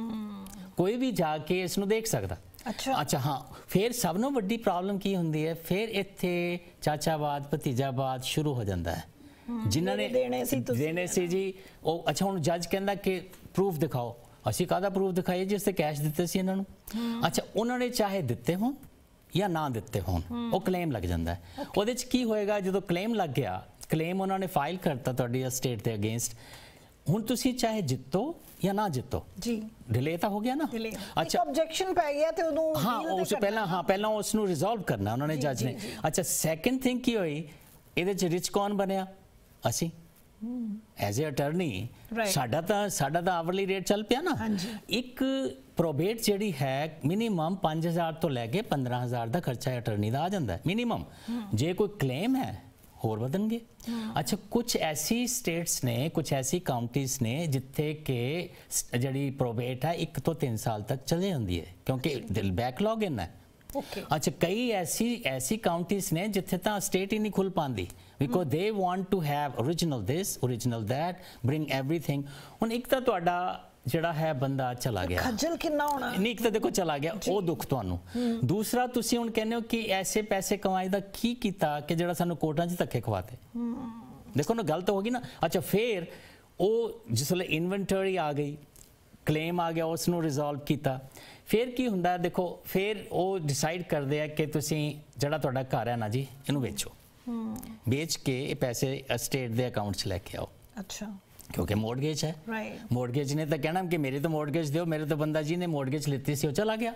ਕੋਈ ਵੀ ਜਾ ਕੇ ਇਸ ਨੂੰ ਦੇਖ ਸਕਦਾ। ਅੱਛਾ ਅੱਛਾ ਹਾਂ, ਫਿਰ ਸਭ ਨੂੰ ਵੱਡੀ ਪ੍ਰੋਬਲਮ ਕੀ ਹੁੰਦੀ ਹੈ, ਫਿਰ ਇੱਥੇ ਚਾਚਾਵਾਦ ਭਤੀਜਾਵਾਦ ਸ਼ੁਰੂ ਹੋ ਜਾਂਦਾ ਹੈ। ਜਿਨ੍ਹਾਂ ਨੇ ਦੇਣੇ ਸੀ ਦੇਣੇ ਸੀ ਜੀ, ਉਹ ਅੱਛਾ ਹੁਣ ਜੱਜ ਕਹਿੰਦਾ ਕਿ ਪ੍ਰੂਫ ਦਿਖਾਓ। ਅਸੀਂ ਕਾਹਦਾ ਪ੍ਰੂਫ ਦਿਖਾਈਏ ਜਿਸ ਤੇ ਕੈਸ਼ ਦਿੱਤੇ ਸੀ ਇਹਨਾਂ ਨੂੰ। ਅੱਛਾ, ਉਹਨਾਂ ਨੇ ਚਾਹੇ ਦਿੱਤੇ ਹੋਣ ਜਾਂ ਨਾ ਦਿੱਤੇ ਹੋਣ, ਉਹ ਕਲੇਮ ਲੱਗ ਜਾਂਦਾ ਹੈ। ਉਹਦੇ 'ਚ ਕੀ ਹੋਏਗਾ, ਜਦੋਂ ਕਲੇਮ ਲੱਗ ਗਿਆ, ਕਲੇਮ ਉਹਨਾਂ ਨੇ ਫਾਈਲ ਕਰਤਾ ਤੁਹਾਡੀ ਸਟੇਟ ਦੇ ਅਗੇਂਸਟ, ਹੁਣ ਤੁਸੀਂ ਚਾਹੇ ਜਿੱਤੋ ਜਾਂ ਨਾ ਜਿੱਤੋ ਜੀ, ਡਿਲੇ ਤਾਂ ਹੋ ਗਿਆ ਨਾ। ਅੱਛਾ, ਆਬਜੈਕਸ਼ਨ ਪੈ ਗਿਆ ਤੇ ਉਹਨੂੰ ਹਾਂ ਉਸ ਪਹਿਲਾਂ ਹਾਂ ਪਹਿਲਾਂ ਉਸ ਨੂੰ ਰਿਜ਼ੋਲਵ ਕਰਨਾ ਉਹਨਾਂ ਨੇ, ਜੱਜ ਨੇ। ਅੱਛਾ, ਸੈਕੰਡ ਥਿੰਗ ਕੀ ਹੋਈ, ਇਹਦੇ 'ਚ ਰਿਚ ਕੌਣ ਬਣਿਆ, ਅਸੀਂ ਐਜ਼ ਅ ਅਟਰਨੀ। ਸਾਡਾ ਤਾਂ ਸਾਡਾ ਤਾਂ ਆਵਰਲੀ ਰੇਟ ਚੱਲ ਪਿਆ ਨਾ। ਇੱਕ ਪ੍ਰੋਬੇਟ ਜਿਹੜੀ ਹੈ ਮਿਨੀਮਮ ਪੰਜ ਹਜ਼ਾਰ ਤੋਂ ਲੈ ਕੇ ਪੰਦਰਾਂ ਹਜ਼ਾਰ ਦਾ ਖਰਚਾ ਅਟਰਨੀ ਦਾ ਆ ਜਾਂਦਾ ਹੈ ਮਿਨੀਮਮ। ਜੇ ਕੋਈ ਕਲੇਮ ਹੈ ਹੋਰ ਵਧਣਗੇ। ਅੱਛਾ, ਕੁਝ ਐਸੀ ਸਟੇਟਸ ਨੇ, ਕੁਝ ਐਸੀ ਕਾਉਂਟੀਜ਼ ਨੇ ਜਿੱਥੇ ਕਿ ਜਿਹੜੀ ਪ੍ਰੋਬੇਟ ਹੈ ਇੱਕ ਤੋਂ ਤਿੰਨ ਸਾਲ ਤੱਕ ਚਲੇ ਜਾਂਦੀ ਹੈ, ਕਿਉਂਕਿ ਬੈਕਲੌਗ ਇੰਨਾ ਹੈ। Okay. अच्छा कई ऐसी ऐसी काउंटीज ने जिथे ਤਾਂ ਸਟੇਟ ਹੀ ਨਹੀਂ ਖੁੱਲ ਪਾਉਂਦੀ because they want to have original this original that bring everything. ਹੁਣ ਇੱਕ ਤਾਂ ਤੁਹਾਡਾ ਜਿਹੜਾ ਹੈ ਬੰਦਾ ਚਲਾ ਗਿਆ, ਖੱਜਲ ਕਿੰਨਾ ਹੋਣਾ, ਨਹੀਂ ਇੱਕ ਤਾਂ ਦੇਖੋ ਚਲਾ ਗਿਆ ਉਹ ਦੁੱਖ ਤੁਹਾਨੂੰ, ਦੂਸਰਾ ਤੁਸੀਂ ਹੁਣ ਕਹਿੰਦੇ ਹੋ ਕਿ ਐਸੇ ਪੈਸੇ ਕਮਾਈ ਦਾ ਕੀ ਕੀਤਾ ਕਿ ਜਿਹੜਾ ਸਾਨੂੰ ਕੋਰਟਾਂ 'ਚ ਧੱਕੇ ਖਵਾਤੇ। ਦੇਖੋ ਨਾ ਗੱਲ ਤਾਂ ਹੋ ਗਈ ਨਾ। ਅੱਛਾ ਫਿਰ ਉਹ ਜਿਸ ਵੇਲੇ ਇਨਵੈਂਟਰੀ ਆ ਗਈ, ਕਲੇਮ ਆ ਗਿਆ, ਉਸ ਨੂੰ ਰਿਜ਼ੋਲਵ ਕੀਤਾ, ਫਿਰ ਕੀ ਹੁੰਦਾ ਦੇਖੋ ਫਿਰ ਉਹ ਡਿਸਾਈਡ ਕਰਦੇ ਆ ਕਿ ਤੁਸੀਂ ਜਿਹੜਾ ਤੁਹਾਡਾ ਘਰ ਹੈ ਨਾ ਜੀ ਇਹਨੂੰ ਵੇਚੋ, ਵੇਚ ਕੇ ਇਹ ਪੈਸੇ ਸਟੇਟ ਦੇ ਅਕਾਊਂਟ 'ਚ ਲੈ ਕੇ ਆਓ। ਅੱਛਾ क्योंकि मोर्गेज है, मोर्गेज ने तो कहना कि मेरी तो मोर्गेज दो, मेरे तो बंदा जी ने मोर्गेज लीती सी, वो चला गया।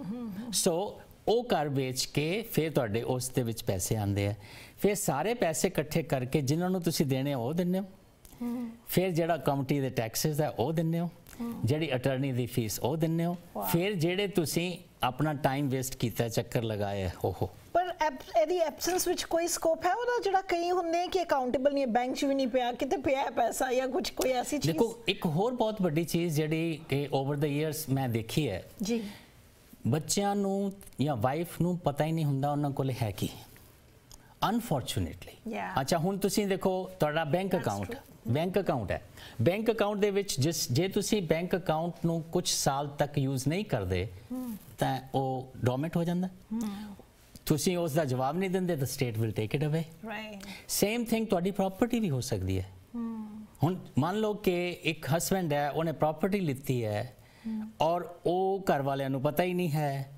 सो ਉਹ ਘਰ ਵੇਚ ਕੇ ਫਿਰ ਤੁਹਾਡੇ ਉਸ ਦੇ ਵਿੱਚ ਪੈਸੇ ਆਉਂਦੇ ਆ, ਫਿਰ ਸਾਰੇ ਪੈਸੇ ਇਕੱਠੇ ਕਰਕੇ ਜਿਨ੍ਹਾਂ ਨੂੰ ਤੁਸੀਂ ਦੇਣੇ ਉਹ ਦਿੰਦੇ ਹੋ, ਫਿਰ ਜਿਹੜਾ ਕਾਉਂਟੀ ਦੇ ਟੈਕਸਸ ਹੈ ਉਹ ਦਿੰਦੇ ਹੋ, ਜਿਹੜੀ ਅਟਰਨੀ ਦੀ ਫੀਸ ਉਹ ਦਿੰਦੇ ਹੋ, ਫਿਰ ਜਿਹੜੇ ਤੁਸੀਂ ਆਪਣਾ ਟਾਈਮ ਵੇਸਟ ਕੀਤਾ ਚੱਕਰ ਲਗਾਇਆ ਉਹ। ਪਰ ਇਹਦੀ ਐਬਸੈਂਸ ਵਿੱਚ ਕੋਈ ਸਕੋਪ ਹੈ ਉਹਦਾ, ਜਿਹੜਾ ਕਈ ਹੁੰਦੇ ਕਿ ਅਕਾਊਂਟੇਬਲ ਨਹੀਂ, ਬੈਂਕ 'ਚ ਵੀ ਨਹੀਂ ਪਿਆ, ਕਿਤੇ ਪਿਆ ਹੈ ਪੈਸਾ ਜਾਂ ਕੁਝ ਕੋਈ ਐਸੀ ਚੀਜ਼? ਦੇਖੋ ਇੱਕ ਹੋਰ ਬਹੁਤ ਵੱਡੀ ਚੀਜ਼ ਜਿਹੜੀ ਕਿ ਓਵਰ ਦ ਈਅਰਸ ਮੈਂ ਦੇਖੀ ਹੈ ਜੀ, ਬੱਚਿਆਂ ਨੂੰ ਜਾਂ ਵਾਈਫ ਨੂੰ ਪਤਾ ਹੀ ਨਹੀਂ ਹੁੰਦਾ ਉਹਨਾਂ ਕੋਲ ਹੈ ਕੀ, ਅਨਫੋਰਚੂਨੇਟਲੀ। ਅੱਛਾ ਹੁਣ ਤੁਸੀਂ ਦੇਖੋ ਤੁਹਾਡਾ ਬੈਂਕ ਅਕਾਊਂਟ ਬੈਂਕ ਅਕਾਊਂਟ ਹੈ, ਬੈਂਕ ਅਕਾਊਂਟ ਦੇ ਵਿੱਚ ਜਿਸ ਜੇ ਤੁਸੀਂ ਬੈਂਕ ਅਕਾਊਂਟ ਨੂੰ ਕੁਝ ਸਾਲ ਤੱਕ ਯੂਜ਼ ਨਹੀਂ ਕਰਦੇ ਤਾਂ ਉਹ ਡੋਰਮੈਂਟ ਹੋ ਜਾਂਦਾ, ਤੁਸੀਂ ਉਸ ਦਾ ਜਵਾਬ ਨਹੀਂ ਦਿੰਦੇ ਤਾਂ state will take it away. Same thing ਤੁਹਾਡੀ ਪ੍ਰਾਪਰਟੀ ਵੀ ਹੋ ਸਕਦੀ ਹੈ। ਹੁਣ ਮੰਨ ਲਓ ਕਿ ਇੱਕ ਹਸਬੈਂਡ ਹੈ, ਉਹਨੇ ਪ੍ਰਾਪਰਟੀ ਲਿੱਤੀ ਹੈ ਔਰ ਉਹ ਘਰ ਵਾਲਿਆਂ ਨੂੰ ਪਤਾ ਹੀ ਨਹੀਂ ਹੈ,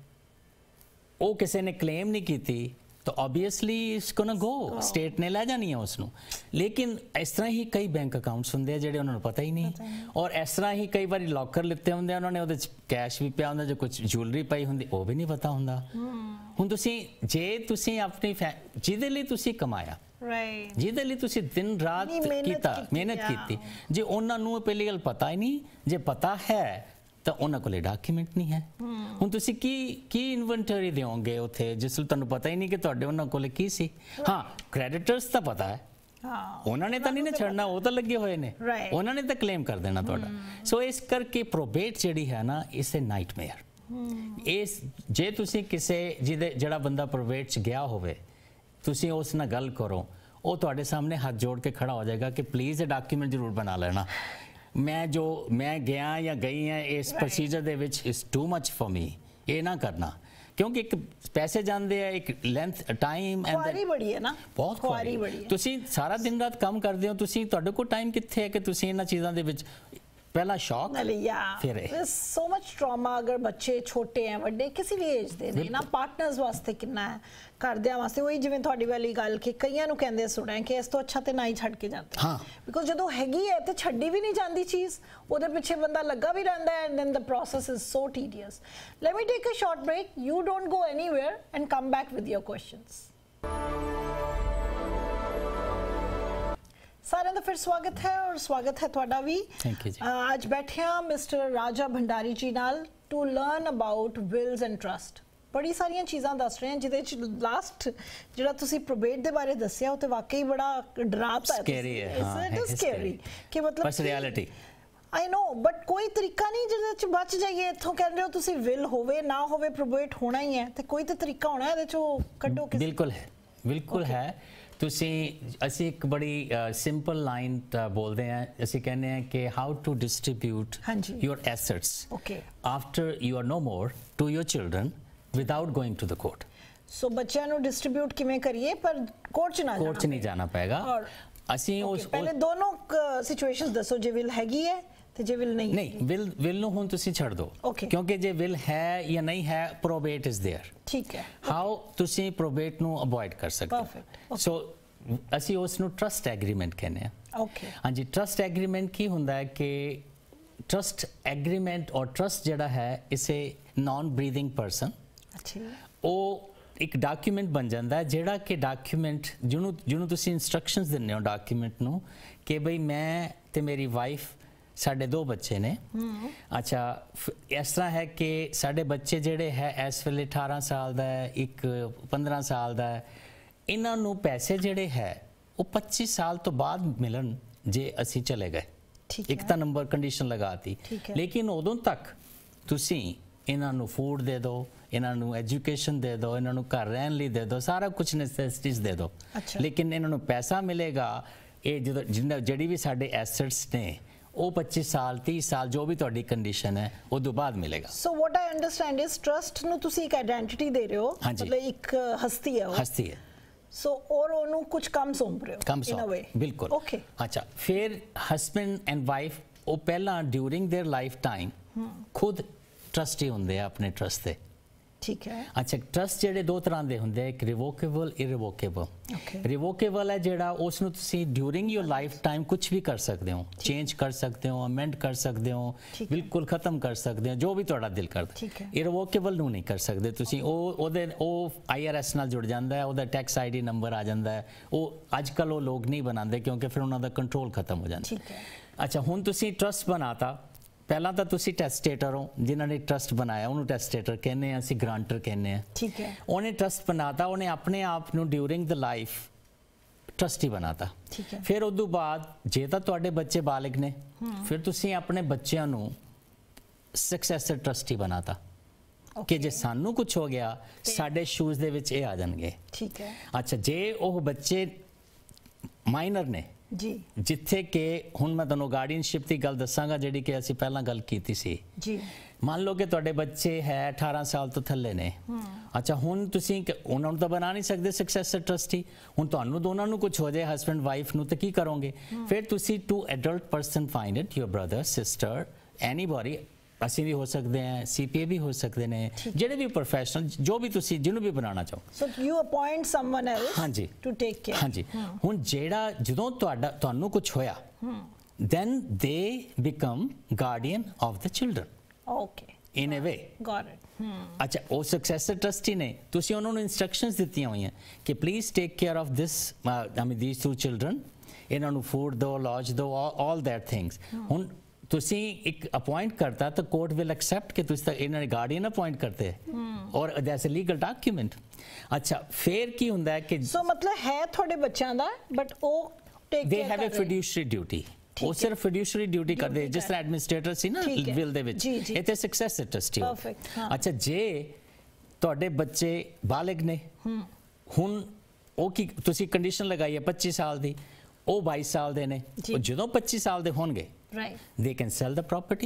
ਉਹ ਕਿਸੇ ਨੇ ਕਲੇਮ ਨਹੀਂ ਕੀਤੀ ਤਾਂ obviously it's gonna go, state ਨੇ ਲੈ ਜਾਣੀ ਹੈ ਉਸ ਨੂੰ। ਲੇਕਿਨ ਇਸ ਤਰ੍ਹਾਂ ਹੀ ਕਈ ਬੈਂਕ ਅਕਾਊਂਟਸ ਹੁੰਦੇ ਆ ਜਿਹੜੇ ਉਹਨਾਂ ਨੂੰ ਪਤਾ ਹੀ ਨਹੀਂ, ਔਰ ਇਸ ਤਰ੍ਹਾਂ ਹੀ ਕਈ ਵਾਰੀ ਲੋਕਰ ਲਿੱਤੇ ਹੁੰਦੇ ਉਹਨਾਂ ਨੇ, ਉਹਦੇ 'ਚ ਕੈਸ਼ ਵੀ ਪਿਆ ਹੁੰਦਾ, ਜੋ ਕੁਝ ਜੁਐਲਰੀ ਪਈ ਹੁੰਦੀ ਉਹ ਵੀ ਨਹੀਂ ਪਤਾ ਹੁੰਦਾ। ਹੁਣ ਤੁਸੀਂ ਜੇ ਤੁਸੀਂ ਆਪਣੀ ਜਿਹਦੇ ਲਈ ਤੁਸੀਂ ਕਮਾਇਆ, ਜਿਹਦੇ ਲਈ ਤੁਸੀਂ ਦਿਨ ਰਾਤ ਕੀਤਾ ਮਿਹਨਤ ਕੀਤੀ, ਜੇ ਉਹਨਾਂ ਨੂੰ ਪਹਿਲੀ ਗੱਲ ਪਤਾ ਹੀ ਨਹੀਂ, ਜੇ ਪਤਾ ਹੈ ਤਾਂ ਉਹਨਾਂ ਕੋਲੇ ਡਾਕੂਮੈਂਟ ਨਹੀਂ ਹੈ। ਹੁਣ ਤੁਸੀਂ ਕੀ ਕੀ ਇਨਵੈਂਟਰੀ ਦਿਓਗੇ ਉੱਥੇ ਜਿਸ ਨੂੰ ਤੁਹਾਨੂੰ ਪਤਾ ਹੀ ਨਹੀਂ ਕਿ ਤੁਹਾਡੇ ਉਹਨਾਂ ਕੋਲੇ ਕੀ ਸੀ। ਹਾਂ ਕ੍ਰੈਡੀਟਰਸ ਤਾਂ ਪਤਾ ਹੈ, ਉਹਨਾਂ ਨੇ ਤਾਂ ਨਹੀਂ ਨਾ ਛੱਡਣਾ, ਉਹ ਤਾਂ ਲੱਗੇ ਹੋਏ ਨੇ, ਉਹਨਾਂ ਨੇ ਤਾਂ ਕਲੇਮ ਕਰ ਦੇਣਾ ਤੁਹਾਡਾ। ਸੋ ਇਸ ਕਰਕੇ ਪ੍ਰੋਬੇਟ ਜਿਹੜੀ ਹੈ ਨਾ ਇਸ ਏ ਨਾਈਟਮੇਅਰ। ਇਸ ਜੇ ਤੁਸੀਂ ਕਿਸੇ ਜਿਹਦੇ ਜਿਹੜਾ ਬੰਦਾ ਪ੍ਰੋਬੇਟ 'ਚ ਗਿਆ ਹੋਵੇ ਤੁਸੀਂ ਉਸ ਨਾਲ ਗੱਲ ਕਰੋ, ਉਹ ਤੁਹਾਡੇ ਸਾਹਮਣੇ ਹੱਥ ਜੋੜ ਕੇ ਖੜਾ ਹੋ ਜਾਏਗਾ ਕਿ ਪਲੀਜ਼ ਇਹ ਡਾਕੂਮੈਂਟ ਜ਼ਰੂਰ ਬਣਾ ਲੈਣਾ। ਮੈਂ ਜੋ ਮੈਂ ਗਿਆ ਜਾਂ ਗਈ ਹਾਂ ਇਸ ਪ੍ਰੋਸੀਜਰ ਦੇ ਵਿੱਚ ਇਸ ਟੂ ਮਚ ਫॉर ਮੀ, ਇਹ ਨਾ ਕਰਨਾ ਕਿਉਂਕਿ ਇੱਕ ਪੈਸੇ ਜਾਂਦੇ ਆ, ਇੱਕ ਲੈਂਥ ਟਾਈਮ ਐਂਡ ਖੁਆਰੀ ਬੜੀ ਹੈ ਨਾ, ਬਹੁਤ ਖੁਆਰੀ ਬੜੀ ਹੈ। ਤੁਸੀਂ ਸਾਰਾ ਦਿਨ ਰਾਤ ਕੰਮ ਕਰਦੇ ਹੋ, ਤੁਸੀਂ ਤੁਹਾਡੇ ਕੋਲ ਟਾਈਮ ਕਿੱਥੇ ਹੈ ਕਿ ਤੁਸੀਂ ਇਹਨਾਂ ਚੀਜ਼ਾਂ ਦੇ ਵਿੱਚ ਪਹਿਲਾ ਸ਼ੌਕ ਫਿਰ ਇਹ ਸੋ ਮਚ ਟਰਾਮਾ। ਅਗਰ ਬੱਚੇ ਛੋਟੇ ਹੈ ਵੱਡੇ ਕਿਸੇ ਵੀ ਏਜ ਦੇ ਨੇ ਨਾ, ਪਾਰਟਨਰਸ ਵਾਸਤੇ ਕਿੰਨਾ ਹੈ, ਘਰਦਿਆਂ ਵਾਸਤੇ। ਉਹੀ ਜਿਵੇਂ ਤੁਹਾਡੀ ਵਾਲੀ ਗੱਲ ਕਿ ਕਈਆਂ ਨੂੰ ਕਹਿੰਦੇ ਸੁਣਿਆ ਕਿ ਇਸ ਤੋਂ ਅੱਛਾ ਤੇ ਨਾ ਹੀ ਛੱਡ ਕੇ ਜਾਂਦੇ, ਹਾਂ ਬਿਕੋਜ਼ ਜਦੋਂ ਹੈਗੀ ਹੈ ਤੇ ਛੱਡੀ ਵੀ ਨਹੀਂ ਜਾਂਦੀ ਚੀਜ਼, ਉਹਦੇ ਪਿੱਛੇ ਬੰਦਾ ਲੱਗਾ ਵੀ ਰਹਿੰਦਾ ਹੈ, and then the process is so tedious. Let me take a short break, you don't go anywhere and come back with your questions. ਸਾਰਿਆਂ ਦਾ ਫਿਰ ਸਵਾਗਤ ਹੈ ਔਰ ਸਵਾਗਤ ਹੈ ਤੁਹਾਡਾ ਵੀ। ਥੈਂਕ ਯੂ ਜੀ। ਅੱਜ ਬੈਠੇ ਹਾਂ ਮਿਸਟਰ ਰਾਜਾ ਭੰਡਾਰੀ ਜੀ ਨਾਲ to learn about wills and trust. ਬੜੀ ਸਾਰੀਆਂ ਚੀਜ਼ਾਂ ਦੱਸ ਰਹੇ ਹਾਂ ਜਿਹਦੇ ਚ ਲਾਸਟ ਜਿਹੜਾ ਤੁਸੀਂ ਪ੍ਰੋਬੇਟ ਦੇ ਬਾਰੇ ਦੱਸਿਆ ਉਹ ਤੇ ਵਾਕਈ ਬੜਾ ਡਰਾਵਨਾ ਹੈ, ਸਕੈਰੀ ਹੈ। ਹਾਂ ਇਟ ਇਜ਼ ਸਕੈਰੀ ਕਿ ਮਤਲਬ ਬਸ ਰਿਐਲਿਟੀ ਆਈ ਨੋ, ਬਟ ਕੋਈ ਤਰੀਕਾ ਨਹੀਂ ਜਿਹਦੇ ਚ ਬਚ ਜਾਈਏ ਇੱਥੋਂ। ਕਹਿੰਦੇ ਹੋ ਤੁਸੀਂ ਵਿਲ ਹੋਵੇ ਨਾ ਹੋਵੇ ਪ੍ਰੋਬੇਟ ਹੋਣਾ ਹੀ ਹੈ, ਤੇ ਕੋਈ ਤਾਂ ਤਰੀਕਾ ਹੋਣਾ ਇਹਦੇ ਚੋਂ ਕੱਢੋ। ਬਿਲਕੁਲ ਹੈ, ਬਿਲਕੁਲ ਹੈ। ਤੁਸੀਂ ਅਸੀਂ ਇੱਕ ਬੜੀ ਸਿੰਪਲ ਲਾਈਨ ਬੋਲਦੇ ਹਾਂ, ਅਸੀਂ ਕਹਿੰਦੇ ਹਾਂ ਕਿ how to distribute your assets after you are no more to your children without going to the court. So ਬੱਚਿਆਂ ਨੂੰ ਡਿਸਟ੍ਰੀਬਿਊਟ ਕਿਵੇਂ ਕਰੀਏ ਪਰ ਕੋਰਟ 'ਚ ਨਾ ਕੋਰਟ 'ਚ ਨਹੀਂ ਜਾਣਾ ਪਏਗਾ। ਅਸੀਂ ਉਸ ਪਹਿਲੇ ਦੋਨੋਂ ਸਿਚੁਏਸ਼ਨਸ ਦੱਸੋ, ਜੇ ਵਿਲ ਹੈਗੀ ਹੈ ਤੇ ਜੇ ਵਿਲ ਨਹੀਂ ਨਹੀਂ, ਵਿਲ ਵਿਲ ਨੂੰ ਹੁਣ ਤੁਸੀਂ ਛੱਡ ਦਿਓ ਕਿਉਂਕਿ ਜੇ ਵਿਲ ਹੈ ਜਾਂ ਨਹੀਂ ਹੈ ਪ੍ਰੋਬੇਟ ਇਜ਼ देयर। ਠੀਕ ਹੈ, ਹਾਊ ਤੁਸੀਂ ਪ੍ਰੋਬੇਟ ਨੂੰ ਅਵੋਇਡ ਕਰ ਸਕਦੇ ਹੋ। ਸੋ ਅਸੀਂ ਉਸ ਨੂੰ ਟਰਸਟ ਐਗਰੀਮੈਂਟ ਕਹਿੰਦੇ ਹਾਂ। ਓਕੇ, ਹਾਂਜੀ, ਟਰਸਟ ਐਗਰੀਮੈਂਟ ਕੀ ਹੁੰਦਾ ਹੈ ਕਿ ਟਰਸਟ ਐਗਰੀਮੈਂਟ ਔਰ ਟਰਸਟ ਜਿਹੜਾ ਹੈ ਇਸੇ ਨਾਨ ਬਰੀਥਿੰਗ ਪਰਸਨ, ਉਹ ਇੱਕ ਡਾਕੂਮੈਂਟ ਬਣ ਜਾਂਦਾ ਹੈ ਜਿਹੜਾ ਕਿ ਡਾਕੂਮੈਂਟ ਜਿਹਨੂੰ ਜਿਹਨੂੰ ਤੁਸੀਂ ਇਨਸਟਰਕਸ਼ਨਸ ਦਿੰਦੇ ਹੋ ਡਾਕੂਮੈਂਟ ਨੂੰ ਕਿ ਬਈ ਮੈਂ ਤੇ ਮੇਰੀ ਵਾਈਫ ਸਾਡੇ ਦੋ ਬੱਚੇ ਨੇ। ਅੱਛਾ, ਇਸ ਤਰ੍ਹਾਂ ਹੈ ਕਿ ਸਾਡੇ ਬੱਚੇ ਜਿਹੜੇ ਹੈ ਇਸ ਵੇਲੇ ਅਠਾਰਾਂ ਸਾਲ ਦਾ ਹੈ, ਇੱਕ ਪੰਦਰਾਂ ਸਾਲ ਦਾ ਹੈ। ਇਹਨਾਂ ਨੂੰ ਪੈਸੇ ਜਿਹੜੇ ਹੈ ਉਹ ਪੱਚੀ ਸਾਲ ਤੋਂ ਬਾਅਦ ਮਿਲਣ ਜੇ ਅਸੀਂ ਚਲੇ ਗਏ, ਇੱਕ ਤਾਂ ਨੰਬਰ ਕੰਡੀਸ਼ਨ ਲਗਾਤੀ। ਲੇਕਿਨ ਉਦੋਂ ਤੱਕ ਤੁਸੀਂ ਇਹਨਾਂ ਨੂੰ ਫੂਡ ਦੇ ਦਿਓ, ਇਹਨਾਂ ਨੂੰ ਐਜੂਕੇਸ਼ਨ ਦੇ ਦਿਓ, ਇਹਨਾਂ ਨੂੰ ਘਰ ਰਹਿਣ ਲਈ ਦੇ ਦਿਓ, ਸਾਰਾ ਕੁਝ ਨੈਸੈਸਿਟੀਜ਼ ਦੇ ਦਿਓ, ਲੇਕਿਨ ਇਹਨਾਂ ਨੂੰ ਪੈਸਾ ਮਿਲੇਗਾ ਇਹ ਜਦੋਂ ਜਿੰਨਾ ਜਿਹੜੀ ਵੀ ਸਾਡੇ ਐਸੈਟਸ ਨੇ ਉਹ ਪੱਚੀ ਸਾਲ ਤੀਹ ਸਾਲ ਜੋ ਵੀ ਤੁਹਾਡੀ ਕੰਡੀਸ਼ਨ ਹੈ ਉਹ ਤੋਂ ਬਾਅਦ ਮਿਲੇਗਾ। So what I understand is trust ਨੂੰ ਤੁਸੀਂ ਇੱਕ ਆਇਡੈਂਟੀਟੀ ਦੇ ਰਹੇ ਹੋ, ਮਤਲਬ ਇੱਕ ਹਸਤੀ ਹੈ ਉਹ, ਹਸਤੀ ਹੈ। ਸੋ ਔਰ ਉਹਨੂੰ ਕੁਝ ਕੰਮ ਸੌਂਪ ਰਹੇ ਹੋ ਕੰਮ ਇਨ ਅ ਵੇ। ਬਿਲਕੁਲ। ਓਕੇ। ਅੱਛਾ, ਫਿਰ ਹਸਬੈਂਡ ਐਂਡ ਵਾਈਫ ਉਹ ਪਹਿਲਾਂ ਡਿਊਰਿੰਗ देयर ਲਾਈਫ ਟਾਈਮ ਖੁਦ ਟਰਸਟੀ ਹੁੰਦੇ ਆ ਆਪਣੇ ਟਰਸਟ ਦੇ। ਠੀਕ ਹੈ। ਅੱਛਾ, ਟਰਸਟ ਜਿਹੜੇ ਦੋ ਤਰ੍ਹਾਂ ਦੇ ਹੁੰਦੇ ਆ, ਇੱਕ ਰਿਵੋਕੇਬਲ, ਇਰਰਿਵੋਕੇਬਲ। ਰਿਵੋਕੇਬਲ ਹੈ ਜਿਹੜਾ ਉਸ ਨੂੰ ਤੁਸੀਂ ਡਿਊਰਿੰਗ ਯੋਰ ਲਾਈਫ ਟਾਈਮ ਕੁਝ ਵੀ ਕਰ ਸਕਦੇ ਹੋ, ਚੇਂਜ ਕਰ ਸਕਦੇ ਹੋ, ਅਮੈਂਡ ਕਰ ਸਕਦੇ ਹੋ, ਬਿਲਕੁਲ ਖਤਮ ਕਰ ਸਕਦੇ ਹੋ, ਜੋ ਵੀ ਤੁਹਾਡਾ ਦਿਲ ਕਰਦਾ। ਇਰਰਿਵੋਕੇਬਲ ਨੂੰ ਨਹੀਂ ਕਰ ਸਕਦੇ ਤੁਸੀਂ। ਉਹ ਉਹਦੇ ਉਹ ਆਈਆਰਐਸ ਨਾਲ ਜੁੜ ਜਾਂਦਾ ਹੈ, ਉਹਦਾ ਟੈਕਸ ਆਈਡੀ ਨੰਬਰ ਆ ਜਾਂਦਾ ਹੈ। ਉਹ ਅੱਜ ਕੱਲ ਉਹ ਲੋਕ ਨਹੀਂ ਬਣਾਉਂਦੇ ਕਿਉਂਕਿ ਫਿਰ ਉਹਨਾਂ ਦਾ ਕੰਟਰੋਲ ਖਤਮ ਹੋ ਜਾਂਦਾ। ਅੱਛਾ, ਹੁਣ ਤੁਸੀਂ ਟਰਸਟ ਬਣਾਤਾ, ਪਹਿਲਾਂ ਤਾਂ ਤੁਸੀਂ ਟੈਸਟੇਟਰ ਹੋ, ਜਿਨ੍ਹਾਂ ਨੇ ਟਰਸਟ ਬਣਾਇਆ ਉਹਨੂੰ ਟੈਸਟੇਟਰ ਕਹਿੰਦੇ ਆ, ਅਸੀਂ ਗ੍ਰਾਂਟਰ ਕਹਿੰਦੇ ਆ। ਠੀਕ ਹੈ। ਉਹਨੇ ਟਰਸਟ ਬਣਾਤਾ, ਉਹਨੇ ਆਪਣੇ ਆਪ ਨੂੰ ਡਿਊਰਿੰਗ ਦ ਲਾਈਫ ਟਰਸਟੀ ਬਣਾਤਾ। ਠੀਕ ਹੈ। ਫਿਰ ਉਸ ਤੋਂ ਬਾਅਦ ਜੇ ਤਾਂ ਤੁਹਾਡੇ ਬੱਚੇ ਬਾਲਗ ਨੇ ਫਿਰ ਤੁਸੀਂ ਆਪਣੇ ਬੱਚਿਆਂ ਨੂੰ ਸਕਸੈਸਰ ਟਰਸਟੀ ਬਣਾਤਾ ਕਿ ਜੇ ਸਾਨੂੰ ਕੁਝ ਹੋ ਗਿਆ ਸਾਡੇ ਸ਼ੂਜ਼ ਦੇ ਵਿੱਚ ਇਹ ਆ ਜਾਣਗੇ। ਠੀਕ ਹੈ। ਅੱਛਾ, ਜੇ ਉਹ ਬੱਚੇ ਮਾਈਨਰ ਨੇ ਜੀ, ਜਿੱਥੇ ਕਿ ਹੁਣ ਮੈਂ ਤੁਹਾਨੂੰ ਗਾਰਡੀਅਨਸ਼ਿਪ ਦੀ ਗੱਲ ਦੱਸਾਂਗਾ ਜਿਹੜੀ ਕਿ ਅਸੀਂ ਪਹਿਲਾਂ ਗੱਲ ਕੀਤੀ ਸੀ ਜੀ। ਮੰਨ ਲਓ ਕਿ ਤੁਹਾਡੇ ਬੱਚੇ ਹੈ ਅਠਾਰਾਂ ਸਾਲ ਤੋਂ ਥੱਲੇ ਨੇ। ਅੱਛਾ, ਹੁਣ ਤੁਸੀਂ ਉਹਨਾਂ ਨੂੰ ਤਾਂ ਬਣਾ ਨਹੀਂ ਸਕਦੇ ਸਕਸੈਸਰ ਟਰਸਟੀ। ਹੁਣ ਤੁਹਾਨੂੰ ਦੋਨਾਂ ਨੂੰ ਕੁਝ ਹੋ ਜਾਏ, ਹਸਬੈਂਡ ਵਾਈਫ ਨੂੰ, ਤਾਂ ਕੀ ਕਰੋਗੇ? ਫਿਰ ਤੁਸੀਂ two adult person find it, your brother sister anybody, ਅਸੀਂ ਵੀ ਹੋ ਸਕਦੇ ਹਾਂ, ਸੀਪੀਏ ਵੀ ਹੋ ਸਕਦੇ ਨੇ, ਜਿਹੜੇ ਵੀ ਪ੍ਰੋਫੈਸ਼ਨਲ ਜੋ ਵੀ ਤੁਸੀਂ ਜਿਹਨੂੰ ਵੀ ਬਣਾਉਣਾ ਚਾਹੋ। So you appoint someone else ਹਾਂਜੀ ਟੂ ਟੇਕ ਕੇਅਰ। ਹਾਂਜੀ। ਹੁਣ ਜਿਹੜਾ ਜਦੋਂ ਤੁਹਾਡਾ ਤੁਹਾਨੂੰ ਕੁਝ ਹੋਇਆ then they become guardian of the children. Okay. In a way. Got it. Hmm. ਅੱਛਾ, ਉਹ ਸਕਸੈਸਰ ਟਰਸਟੀ ਨੇ, ਤੁਸੀਂ ਉਹਨਾਂ ਨੂੰ ਇਨਸਟਰਕਸ਼ਨਸ ਦਿੱਤੀਆਂ ਹੋਈਆਂ ਕਿ please take care of this I mean these two children, ਇਹਨਾਂ ਨੂੰ ਫੂਡ ਦਿਓ, ਲੌਜ ਦਿਓ, ਆਲ ਦੈਟ ਥਿੰਗਸ। ਹੁਣ ਤੁਸੀਂ ਇੱਕ ਅਪਾਇੰਟ ਕਰਤਾ ਤਾਂ ਕੋਰਟ ਵਿਲ ਐਕਸੈਪਟ ਕਿ ਤੁਸੀਂ ਤਾਂ ਇਹਨਾਂ ਨੇ ਗਾਰਡੀਅਨ ਅਪਾਇੰਟ ਕਰਤੇ ਔਰ ਦੈਟਸ ਅ ਲੀਗਲ ਡਾਕੂਮੈਂਟ। ਅੱਛਾ, ਫਿਰ ਕੀ ਹੁੰਦਾ ਹੈ ਕਿ ਸੋ ਮਤਲਬ ਹੈ ਤੁਹਾਡੇ ਬੱਚਿਆਂ ਦਾ ਬਟ ਉਹ ਟੇਕ ਦੇ ਹੈਵ ਅ ਫਿਡਿਊਸ਼ਰੀ ਡਿਊਟੀ। ਉਹ ਸਿਰਫ ਫਿਡਿਊਸ਼ਰੀ ਡਿਊਟੀ ਕਰਦੇ, ਜਿਸ ਤਰ੍ਹਾਂ ਐਡਮਿਨਿਸਟ੍ਰੇਟਰ ਸੀ ਨਾ ਵਿਲ ਦੇ ਵਿੱਚ, ਇੱਥੇ ਸਕਸੈਸਰ ਟਰਸਟੀ। ਅੱਛਾ, ਜੇ ਤੁਹਾਡੇ ਬੱਚੇ ਬਾਲਗ ਨੇ, ਹੁਣ ਉਹ ਕੀ ਤੁਸੀਂ ਕੰਡੀਸ਼ਨ ਲਗਾਈ ਹੈ ਪੱਚੀ ਸਾਲ ਦੀ, ਉਹ ਬਾਈ ਸਾਲ ਦੇ ਨੇ, ਜਦੋਂ ਪੱਚੀ ਸਾਲ ਦੇ ਹੋਣਗੇ they can sell the property,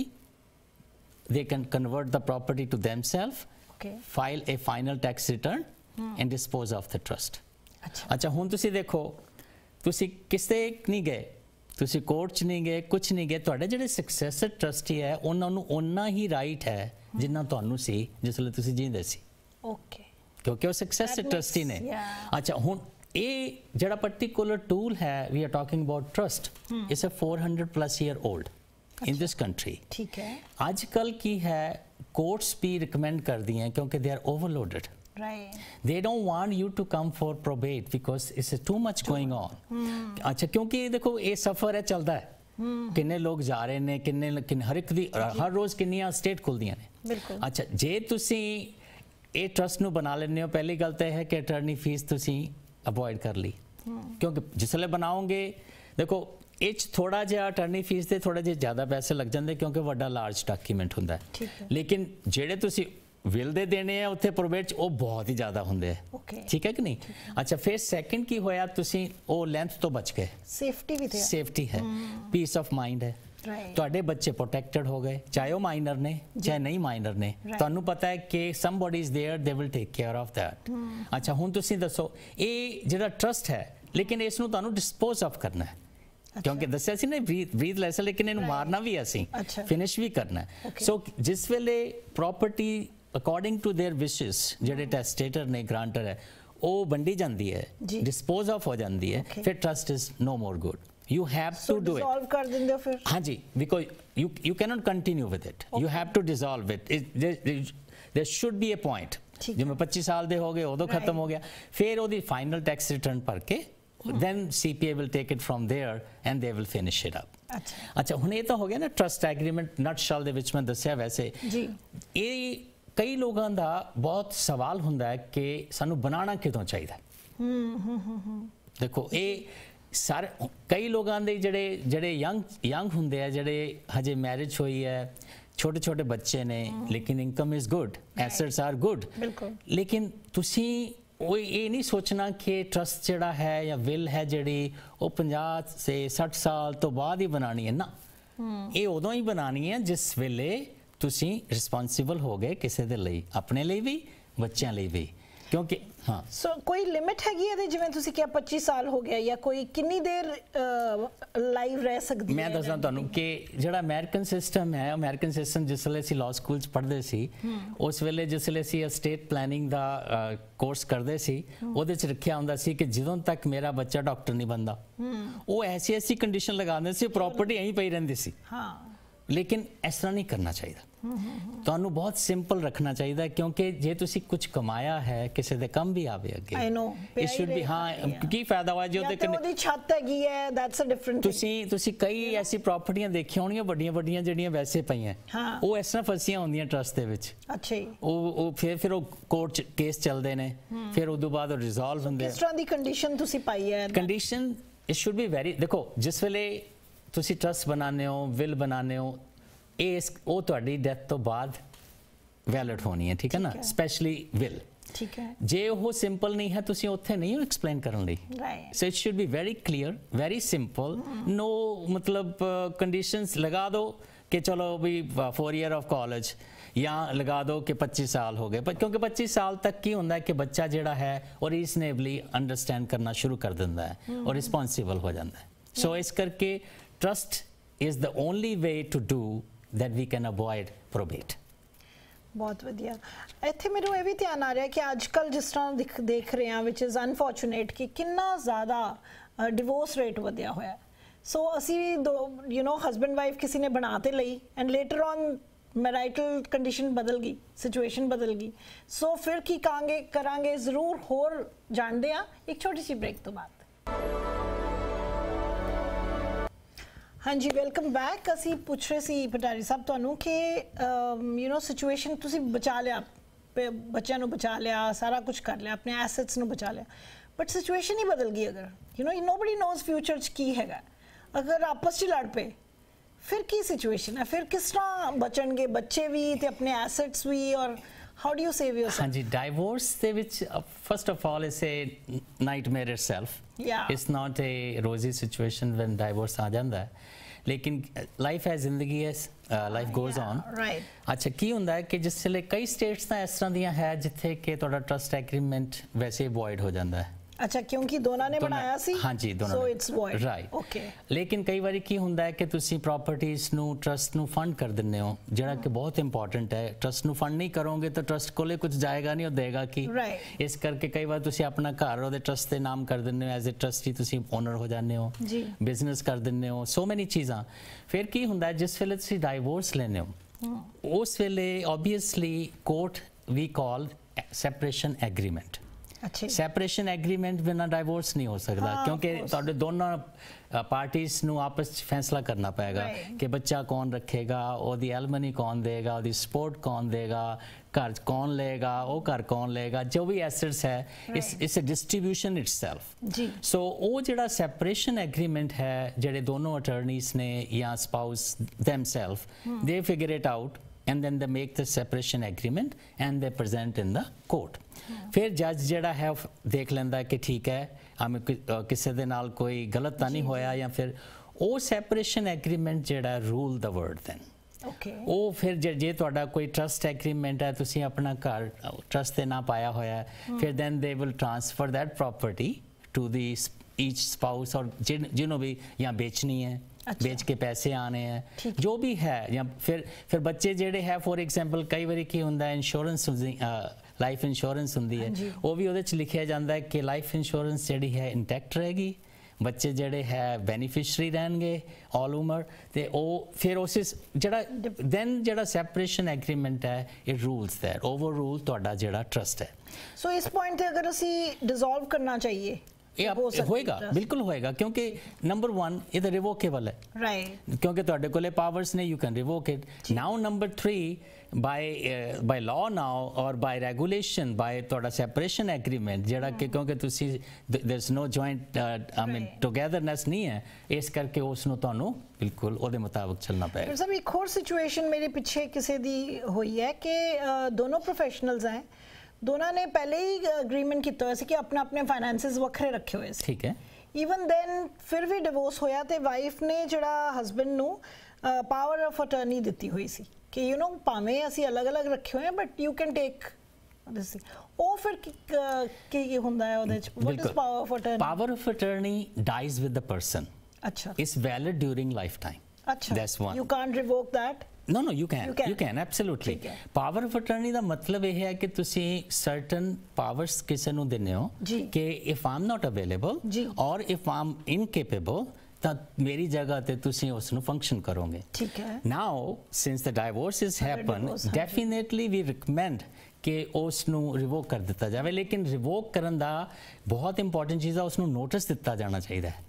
they can convert the property to themselves, okay, file a final tax return and dispose of the trust. ਅੱਛਾ, ਹੁਣ ਤੁਸੀਂ ਦੇਖੋ, ਤੁਸੀਂ ਕਿਸੇ ਨਹੀਂ ਗਏ, ਤੁਸੀਂ ਕੋਰਟ 'ਚ ਨਹੀਂ ਗਏ, ਕੁਝ ਨਹੀਂ ਗਏ, ਤੁਹਾਡੇ ਜਿਹੜੇ ਸਕਸੈਸਰ ਟਰਸਟੀ ਹੈ ਉਹਨਾਂ ਨੂੰ ਓਨਾ ਹੀ ਰਾਈਟ ਹੈ ਜਿੰਨਾ ਤੁਹਾਨੂੰ ਸੀ ਜਿਸ ਵੇਲੇ ਤੁਸੀਂ ਜੀਂਦੇ ਸੀ। ਓਕੇ, ਕਿਉਂਕਿ ਉਹ ਸਕਸੈਸਰ ਟਰਸਟੀ ਨੇ। ਅੱਛਾ, ਹੁਣ ਇਹ ਜਿਹੜਾ ਪਾਰਟਿਕੂਲਰ ਟੂਲ ਹੈ we are talking about trust it's a four hundred plus year old in this country. ਠੀਕ ਹੈ। ਅੱਜ ਕੱਲ ਕੀ ਹੈ, ਕੋਰਟਸ ਵੀ ਰਿਕਮੈਂਡ ਕਰਦੀਆਂ ਕਿਉਂਕਿ they are overloaded. Right. They don't want you to come for probate because it's too much going on. अच्छा, क्योंकि देखो ये सफर है चलता है, किन्ने लोग जा रहे ने, किन्ने हर एक दी हर रोज किन्नियां स्टेट खुलदियां ने। अच्छा, जे तुसी ये ट्रस्ट नु बना लेने हो, पहली गल तो है कि अटर्नी फीस तुसी अवॉइड कर ली, क्योंकि जिसले बनाओगे देखो ਇਹ ਥੋੜਾ ਜਿਹਾ ਅਟਰਨੀ ਫੀਸ ਦੇ ਥੋੜੇ ਜਿਹੇ ਜ਼ਿਆਦਾ ਪੈਸੇ ਲੱਗ ਜਾਂਦੇ ਕਿਉਂਕਿ ਵੱਡਾ ਲਾਰਜ ਡਾਕੂਮੈਂਟ ਹੁੰਦਾ ਹੈ। ਲੇਕਿਨ ਜਿਹੜੇ ਤੁਸੀਂ ਵਿਲ ਦੇ ਦੇਣੇ ਆ ਉੱਥੇ ਪ੍ਰੋਬੇਟ 'ਚ ਉਹ ਬਹੁਤ ਹੀ ਜ਼ਿਆਦਾ ਹੁੰਦੇ ਆ। ਠੀਕ ਹੈ ਕਿ ਨਹੀਂ? ਅੱਛਾ, ਫਿਰ ਸੈਕਿੰਡ ਕੀ ਹੋਇਆ, ਤੁਸੀਂ ਉਹ ਲੈਂਥ ਤੋਂ ਬਚ ਗਏ, ਸੇਫਟੀ ਵੀ ਤੇ ਸੇਫਟੀ ਹੈ, ਪੀਸ ਆਫ ਮਾਈਂਡ ਹੈ, ਤੁਹਾਡੇ ਬੱਚੇ ਪ੍ਰੋਟੈਕਟਡ ਹੋ ਗਏ, ਚਾਹੇ ਉਹ ਮਾਈਨਰ ਨੇ ਚਾਹੇ ਨਹੀਂ ਮਾਈਨਰ ਨੇ, ਤੁਹਾਨੂੰ ਪਤਾ ਹੈ ਕਿ somebody is there, they will take care of that. ਅੱਛਾ, ਹੁਣ ਤੁਸੀਂ ਦੱਸੋ, ਇਹ ਜਿਹੜਾ ਟਰਸਟ ਹੈ ਲੇਕਿਨ ਇਸ ਨੂੰ ਤੁਹਾਨੂੰ ਡਿਸਪੋਜ਼ ਆਫ ਕਰਨਾ ਹੈ, ਕਿਉਂਕਿ ਦੱਸਿਆ ਸੀ ਨਾ ਬਰੀਥ ਲੈਸ, ਲੇਕਿਨ ਇਹਨੂੰ ਮਾਰਨਾ ਵੀ ਅਸੀਂ ਫਿਨਿਸ਼ ਵੀ ਕਰਨਾ ਹੈ। ਸੋ ਜਿਸ ਵੇਲੇ property according to their wishes ਜਿਹੜੇ ਟੈਸਟੇਟਰ ਨੇ, ਗ੍ਰਾਂਟਰ ਹੈ, ਉਹ ਵੰਡੀ ਜਾਂਦੀ ਹੈ, ਡਿਸਪੋਜ਼ ਆਫ ਹੋ ਜਾਂਦੀ ਹੈ, ਫਿਰ trust is no more good. You have so to do dissolve it. कर देंगे फिर? हाँ जी, because you you cannot continue with it. Okay. You have to dissolve it. it there, there, there should be a point. जब मैं पच्चीस साल दे हो गए, उधर खत्म हो गया, फिर वो दी final tax return पर के, then C P A will take it from there and they will finish it up. अच्छा, अच्छा, हुन ये तो हो गया ना trust agreement nutshell ਦੇ ਵਿੱਚ ਮੈਂ ਦੱਸਿਆ। ਵੈਸੇ ਜੀ ਇਹ ਕਈ ਲੋਕਾਂ ਦਾ ਬਹੁਤ ਸਵਾਲ ਹੁੰਦਾ ਹੈ ਕਿ ਸਾਨੂੰ ਬਣਾਉਣਾ ਕਿਦੋਂ ਚਾਹੀਦਾ। ਹੂੰ ਹੂੰ ਹੂੰ ਦੇਖੋ, ਇਹ ਸਾਰੇ ਕਈ ਲੋਕਾਂ ਦੇ ਜਿਹੜੇ ਜਿਹੜੇ ਯੰਗ ਯੰਗ ਹੁੰਦੇ ਆ, ਜਿਹੜੇ ਹਜੇ ਮੈਰਿਜ ਹੋਈ ਹੈ, छोटे छोटे बच्चे ने लेकिन income is good, assets are good, लेकिन तुसी ਉਹ ਇਹ ਨਹੀਂ ਸੋਚਣਾ ਕਿ ਟਰਸਟ ਜਿਹੜਾ ਹੈ ਜਾਂ ਵਿਲ ਹੈ ਜਿਹੜੀ ਉਹ ਪੰਜਾਹ ਸੇ ਸੱਠ ਸਾਲ ਤੋਂ ਬਾਅਦ ਹੀ ਬਣਾਣੀ ਹੈ ਨਾ, ਇਹ ਉਦੋਂ ਹੀ ਬਣਾਣੀ ਹੈ ਜਿਸ ਵੇਲੇ ਤੁਸੀਂ ਰਿਸਪੌਂਸਿਬਲ ਹੋ ਗਏ ਕਿਸੇ ਦੇ ਲਈ, ਆਪਣੇ ਲਈ ਵੀ ਬੱਚਿਆਂ ਲਈ ਵੀ। ਕਿਉਂਕਿ ਹਾਂ ਸੋ ਕੋਈ ਲਿਮਿਟ ਹੈਗੀ ਇਹਦੇ, ਜਿਵੇਂ ਤੁਸੀਂ ਕਿਹਾ ਪੱਚੀ ਸਾਲ ਹੋ ਗਿਆ ਜਾਂ ਕੋਈ ਕਿੰਨੀ ਦੇਰ ਲਾਈਵ ਰਹਿ ਸਕਦੀ ਹੈ? ਮੈਂ ਦੱਸਾਂ ਤੁਹਾਨੂੰ ਕਿ ਜਿਹੜਾ ਅਮਰੀਕਨ ਸਿਸਟਮ ਹੈ, ਅਮਰੀਕਨ ਸਿਸਟਮ ਜਿਸ ਵੇਲੇ ਅਸੀਂ ਲਾਅ ਸਕੂਲ 'ਚ ਪੜ੍ਹਦੇ ਸੀ ਉਸ ਵੇਲੇ ਜਿਸ ਵੇਲੇ ਅਸੀਂ ਸਟੇਟ ਪਲੈਨਿੰਗ ਦਾ ਕੋਰਸ ਕਰਦੇ ਸੀ ਉਹਦੇ 'ਚ ਰੱਖਿਆ ਹੁੰਦਾ ਸੀ ਕਿ ਜਦੋਂ ਤੱਕ ਮੇਰਾ ਬੱਚਾ ਡਾਕਟਰ ਨਹੀਂ ਬਣਦਾ ਉਹ ਐਸੀ ਐਸੀ ਕੰਡੀਸ਼ਨ ਲਗਾਉਂਦੇ ਸੀ ਪ੍ਰੋਪਰਟੀ ਐਂ ਪਈ ਰਹਿੰਦੀ ਸੀ। ਹਾਂ ਲੇਕਿਨ ਇਸ ਤਰ੍ਹਾਂ ਨਹੀਂ ਕਰਨਾ ਚਾਹੀਦਾ, ਤੁਹਾਨੂੰ ਬਹੁਤ ਸਿੰਪਲ ਰੱਖਣਾ ਚਾਹੀਦਾ ਕਿਉਂਕਿ ਜੇ ਤੁਸੀਂ ਕੁਝ ਕਮਾਇਆ ਹੈ ਕਿਸੇ ਦੇ ਕੰਮ ਵੀ ਆਵੇ ਅੱਗੇ। I know it should be, ਹਾਂ ਕੀ ਫਾਇਦਾ ਹੋਇਆ ਜੇ ਉਹਦੇ ਉਹਦੀ ਛੱਤ ਹੈਗੀ ਹੈ, ਦੈਟਸ ਅ ਡਿਫਰੈਂਟ। ਤੁਸੀਂ ਤੁਸੀਂ ਕਈ ਐਸੀ ਪ੍ਰਾਪਰਟੀਆਂ ਦੇਖੀਆਂ ਹੋਣਗੀਆਂ ਵੱਡੀਆਂ ਵੱਡੀਆਂ ਜਿਹੜੀਆਂ ਵੈਸੇ ਪਈਆਂ ਉਹ ਇਸ ਤਰ੍ਹਾਂ ਫਸੀਆਂ ਹੁੰਦੀਆਂ ਟਰਸਟ ਦੇ ਵਿੱਚ। ਅੱਛਾ ਜੀ। ਉਹ ਉਹ ਫਿਰ ਫਿਰ ਉਹ ਕੋਰਟ 'ਚ ਕੇਸ ਚੱਲਦੇ ਨੇ, ਫਿਰ ਉਦੋਂ ਬਾਅਦ ਉਹ ਰਿਜ਼ੋਲਵ ਹੁੰਦੇ। ਕਿਸ ਤਰ੍ਹਾਂ ਦੀ ਕੰਡੀਸ਼ਨ ਤੁਸੀਂ ਪਾਈ ਹੈ? Condition it should be very, ਦੇਖੋ ਜਿਸ ਵੇਲੇ ਤੁਸੀਂ ਟਰਸਟ ਬਣਾਉਂਦੇ ਹੋ, ਵਿਲ ਬਣਾਉਂਦੇ ਹੋ, ਇਹ ਉਹ ਤੁਹਾਡੀ ਡੈਥ ਤੋਂ ਬਾਅਦ ਵੈਲਿਡ ਹੋਣੀ ਹੈ, ਠੀਕ ਹੈ ਨਾ, ਸਪੈਸ਼ਲੀ ਵਿਲ। ਠੀਕ ਹੈ। ਜੇ ਉਹ ਸਿੰਪਲ ਨਹੀਂ ਹੈ ਤੁਸੀਂ ਉੱਥੇ ਨਹੀਂ ਹੋ ਐਕਸਪਲੇਨ ਕਰਨ ਲਈ। So it should be very clear, very simple, no ਮਤਲਬ ਕੰਡੀਸ਼ਨਸ ਲਗਾ ਦਿਓ ਕਿ ਚਲੋ ਵੀ फोर ईयर ऑफ कॉलेज ਜਾਂ ਲਗਾ ਦਿਓ ਕਿ पच्चीस ਸਾਲ ਹੋ ਗਏ, ਪਰ ਕਿਉਂਕਿ पच्चीस ਸਾਲ ਤੱਕ ਕੀ ਹੁੰਦਾ ਹੈ ਕਿ ਬੱਚਾ ਜਿਹੜਾ ਹੈ ਉਹ ਰੀਜ਼ਨੇਬਲੀ ਅੰਡਰਸਟੈਂਡ ਕਰਨਾ ਸ਼ੁਰੂ ਕਰ ਦਿੰਦਾ ਹੈ ਔਰ ਰਿਸਪੌਂਸਿਬਲ ਹੋ ਜਾਂਦਾ ਹੈ। ਸੋ ਇਸ ਕਰਕੇ trust is the only way to do that we can avoid probate। ਬਹੁਤ ਵਧੀਆ। ਇੱਥੇ ਮੈਨੂੰ ਇਹ ਵੀ ਧਿਆਨ ਆ ਰਿਹਾ ਕਿ ਅੱਜ ਕੱਲ ਜਿਸ ਤਰ੍ਹਾਂ ਦੇਖ ਰਹੇ ਹਾਂ ਵਿਚ ਇਜ਼ ਅਨਫੋਰਚੂਨੇਟ ਕਿ ਕਿੰਨਾ ਜ਼ਿਆਦਾ ਡਿਵੋਰਸ ਰੇਟ ਵਧਿਆ ਹੋਇਆ। ਸੋ ਅਸੀਂ ਯੂ نو ਹਸਬੈਂਡ ਵਾਈਫ ਕਿਸੇ ਨੇ ਬਣਾ ਤੇ ਲਈ and later on marital condition ਬਦਲ ਗਈ, ਸਿਚੁਏਸ਼ਨ ਬਦਲ ਗਈ। ਸੋ ਫਿਰ ਕੀ ਕਹਾਂਗੇ ਕਰਾਂਗੇ ਜ਼ਰੂਰ ਹੋਰ ਜਾਣਦੇ ਹਾਂ ਇੱਕ ਛੋਟੀ ਜਿਹੀ ਬ੍ਰੇਕ ਤੋਂ ਬਾਅਦ। हाँ जी, वेलकम बैक। असी पूछ रहे सी पटारी साहब तुहानू कि यू नो सिचुएशन तुसी बचा लिया, बच्चों नू बचा लिया, सारा कुछ कर लिया, अपने एसेट्स नू बचा लिया, बट सिचुएशन ही बदल गई। अगर you know nobody knows future च की हैगा, अगर आपस च लड़ पे फिर की सिचुएशन है, फिर किस तरह बचणगे बच्चे भी ते अपने एसेट्स भी, और how do you save yourself? हाँ जी, डाइवोर्स दे विच first of all it's a nightmare itself. Yeah. It's not a rosy situation when divorce आ जाता है, लेकिन लाइफ है, जिंदगी है, लाइफ गोज ऑन। अच्छा की ਹੁੰਦਾ ਹੈ ਕਿ ਜਿਸ ਵੇਲੇ ਕਈ ਸਟੇਟਸ ਤਾਂ ਇਸ ਤਰ੍ਹਾਂ ਦੀਆਂ ਹੈ ਜਿੱਥੇ ਕਿ ਤੁਹਾਡਾ ਟਰਸਟ ਐਗਰੀਮੈਂਟ ਵੈਸੇ ਵੋਇਡ ਹੋ ਜਾਂਦਾ ਹੈ। अच्छा, क्योंकि दोनों ने बनाया सी। हाँ जी, दोनों so it's void, right, okay। लेकिन कई बारी की ਹੁੰਦਾ ਹੈ ਕਿ ਤੁਸੀਂ ਪ੍ਰਾਪਰਟੀਆਂ ਨੂੰ ਟਰਸਟ ਨੂੰ ਫੰਡ ਕਰ ਦਿੰਦੇ ਹੋ, ਜਿਹੜਾ ਕਿ ਬਹੁਤ ਇੰਪੋਰਟੈਂਟ ਹੈ। ਟਰਸਟ ਨੂੰ ਫੰਡ ਨਹੀਂ ਕਰੋਗੇ ਤਾਂ ਟਰਸਟ ਕੋਲੇ ਕੁਝ ਜਾਏਗਾ ਨਹੀਂ, ਉਹ ਦੇਗਾ ਕੀ। ਇਸ ਕਰਕੇ ਕਈ ਵਾਰ ਤੁਸੀਂ ਆਪਣਾ ਘਰ ਉਹਦੇ ਟਰਸਟ ਦੇ ਨਾਮ ਕਰ ਦਿੰਦੇ ਹੋ, ਐਜ਼ ਅ ਟਰਸਟੀ ਤੁਸੀਂ ਓਨਰ ਹੋ ਜਾਂਦੇ ਹੋ, ਬਿਜ਼ਨਸ ਕਰ ਦਿੰਦੇ ਹੋ, ਸੋ ਮੈਨੀ ਚੀਜ਼ਾਂ। ਫਿਰ ਕੀ ਹੁੰਦਾ ਹੈ ਜਿਸ ਵੇਲੇ ਤੁਸੀਂ ਡਾਈਵੋਰਸ ਲੈਂਦੇ ਹੋ ਉਸ ਵੇਲੇ ਓਬਵੀਅਸਲੀ ਕੋਰਟ ਵੀ call separation agreement. Separation agreement ਬਿਨਾਂ ਡਾਈਵੋਰਸ ਨਹੀਂ ਹੋ ਸਕਦਾ ਕਿਉਂਕਿ ਤੁਹਾਡੇ ਦੋਨਾਂ ਪਾਰਟੀਆਂ ਨੂੰ ਆਪਸ ਵਿੱਚ ਫੈਸਲਾ ਕਰਨਾ ਪਏਗਾ ਕਿ ਬੱਚਾ ਕੌਣ ਰੱਖੇਗਾ, ਉਹਦੀ ਐਲਮਨੀ ਕੌਣ ਦੇਗਾ, ਉਹਦੀ ਸਪੋਰਟ ਕੌਣ ਦੇਗਾ, ਘਰ ਕੌਣ ਲਏਗਾ, ਉਹ ਘਰ ਕੌਣ ਲਏਗਾ, ਜੋ ਵੀ ਐਸੈਟਸ ਹੈ ਇਸ ਇਸ ਡਿਸਟ੍ਰੀਬਿਊਸ਼ਨ ਇਟਸੈਲਫ। ਸੋ ਉਹ ਜਿਹੜਾ ਸੈਪਰੇਸ਼ਨ ਐਗਰੀਮੈਂਟ ਹੈ ਜਿਹੜੇ ਦੋਨੋਂ ਅਟਰਨੀਜ਼ ਨੇ ਜਾਂ spouse themselves they figure it out and then they make the separation agreement and they present in the court। फिर जज ਜਿਹੜਾ ਹੈ ਦੇਖ ਲੈਂਦਾ ਕਿ ਠੀਕ ਹੈ ਹਮੇ ਕਿਸੇ ਦੇ ਨਾਲ ਕੋਈ ਗਲਤ ਤਾਂ ਨਹੀਂ ਹੋਇਆ, ਜਾਂ ਫਿਰ ਉਹ ਸੈਪਰੇਸ਼ਨ ਐਗਰੀਮੈਂਟ ਜਿਹੜਾ ਰੂਲ ਦਾ ਵਰਡ ਦੈਨ ਓਕੇ। ਉਹ ਫਿਰ ਜੇ ਤੁਹਾਡਾ ਕੋਈ ਟਰਸਟ ਐਗਰੀਮੈਂਟ ਹੈ, ਤੁਸੀਂ ਆਪਣਾ ਘਰ ਟਰਸਟ ਦੇ ਨਾਂ ਪਾਇਆ ਹੋਇਆ ਹੈ, ਫਿਰ then they will transfer that property to the each spouse, और जिन्हों भी या बेचनी है अच्छा। बेच के पैसे आने हैं जो भी है, या फिर फिर बच्चे जेडे है फॉर एग्जांपल कई बार की होंदा है इंश्योरेंस लाइफ इंश्योरेंस होंदी है, वो भी ਉਹਦੇ ਚ ਲਿਖਿਆ ਜਾਂਦਾ ਹੈ ਕਿ ਲਾਈਫ ਇੰਸ਼ੋਰੈਂਸ ਜਿਹੜੀ ਹੈ ਇੰਟੈਕਟ ਰਹੇਗੀ, ਬੱਚੇ ਜਿਹੜੇ ਹੈ ਬੈਨੀਫੀਸ਼ਰੀ ਰਹਿਣਗੇ ਆਲ ਉਮਰ, ਤੇ ਉਹ ਫਿਰ ਉਸ ਜਿਹੜਾ ਦੈਨ ਜਿਹੜਾ ਸੈਪਰੇਸ਼ਨ ਐਗਰੀਮੈਂਟ ਹੈ it rules that over rule ਤੁਹਾਡਾ ਜਿਹੜਾ ਟਰਸਟ ਹੈ। ਸੋ ਇਸ ਪੁਆਇੰਟ ਤੇ ਅਗਰ ਅਸੀਂ ਡਿਸੋਲਵ ਕਰਨਾ ਚਾਹੀਏ ਇਹ ਹੋਏਗਾ, ਬਿਲਕੁਲ ਹੋਏਗਾ, ਕਿਉਂਕਿ ਨੰਬਰ वन ਇਹ ਤਾਂ ਰਿਵੋਕੇਬਲ ਹੈ, ਰਾਈਟ, ਕਿਉਂਕਿ ਤੁਹਾਡੇ ਕੋਲੇ ਪਾਵਰਸ ਨੇ, you can revoke it. Now number three by uh, by law now or by regulation by ਤੁਹਾਡਾ separation agreement ਜਿਹੜਾ ਕਿ ਕਿਉਂਕਿ ਤੁਸੀਂ there's no joint uh, I mean togetherness ਨਹੀਂ ਹੈ, ਇਸ ਕਰਕੇ ਉਸ ਨੂੰ ਤੁਹਾਨੂੰ ਬਿਲਕੁਲ ਉਹਦੇ ਮੁਤਾਬਕ ਚੱਲਣਾ ਪਏਗਾ। ਸਰ ਇੱਕ ਹੋਰ ਸਿਚੁਏਸ਼ਨ ਮੇਰੇ ਪਿੱਛੇ ਕਿਸੇ ਦੀ ਹੋਈ ਹੈ ਕਿ ਦੋਨੋਂ ਪ੍ਰੋਫੈਸ਼ਨਲਸ ਹੈ, ਦੋਨਾਂ ਨੇ ਪਹਿਲੇ ਹੀ ਅਗਰੀਮੈਂਟ ਕੀਤਾ ਹੋਇਆ ਸੀ ਕਿ ਆਪਣੇ ਆਪਣੇ ਫਾਈਨੈਂਸਿਸ ਵੱਖਰੇ ਰੱਖੇ ਹੋਏ ਸੀ, ਠੀਕ ਹੈ। ਈਵਨ ਦੈਨ ਫਿਰ ਵੀ ਡਿਵੋਰਸ ਹੋਇਆ ਤੇ ਵਾਈਫ ਨੇ ਜਿਹੜਾ ਹਸਬੈਂਡ ਨੂੰ ਪਾਵਰ ਆਫ ਅਟਰਨੀ ਦਿੱਤੀ ਹੋਈ ਸੀ ਕਿ ਯੂ نو ਭਾਵੇਂ ਅਸੀਂ ਅਲੱਗ-ਅਲੱਗ ਰੱਖੇ ਹੋਏ ਆ but you can take this. ਉਹ ਫਿਰ ਕੀ ਕੀ ਹੁੰਦਾ ਹੈ ਉਹਦੇ ਚ? What is power of attorney? Power of attorney dies with the person, ਅੱਛਾ, is valid during life time, ਅੱਛਾ, that's one. You can't revoke that? No, no, you can. You can, you can absolutely. Power of attorney ਦਾ ਮਤਲਬ ਇਹ ਹੈ ਕਿ ਤੁਸੀਂ certain powers ਕਿਸੇ ਨੂੰ ਦਿੰਦੇ ਹੋ ਕਿ if I'm not available or if I'm incapable ਤਾਂ ਮੇਰੀ ਜਗ੍ਹਾ ਤੇ ਤੁਸੀਂ ਉਸ ਨੂੰ ਫੰਕਸ਼ਨ ਕਰੋਗੇ, ਠੀਕ ਹੈ। Now since the divorces happen, definitely we recommend ਕਿ ਉਸ ਨੂੰ ਰਿਵੋਕ ਕਰ ਦਿੱਤਾ ਜਾਵੇ, ਲੇਕਿਨ ਰਿਵੋਕ ਕਰਨ ਦਾ ਬਹੁਤ ਇੰਪੋਰਟੈਂਟ ਚੀਜ਼ ਆ, ਉਸ ਨੂੰ ਨੋਟਿਸ ਦਿੱਤਾ ਜਾਣਾ ਚਾਹੀਦਾ ਹੈ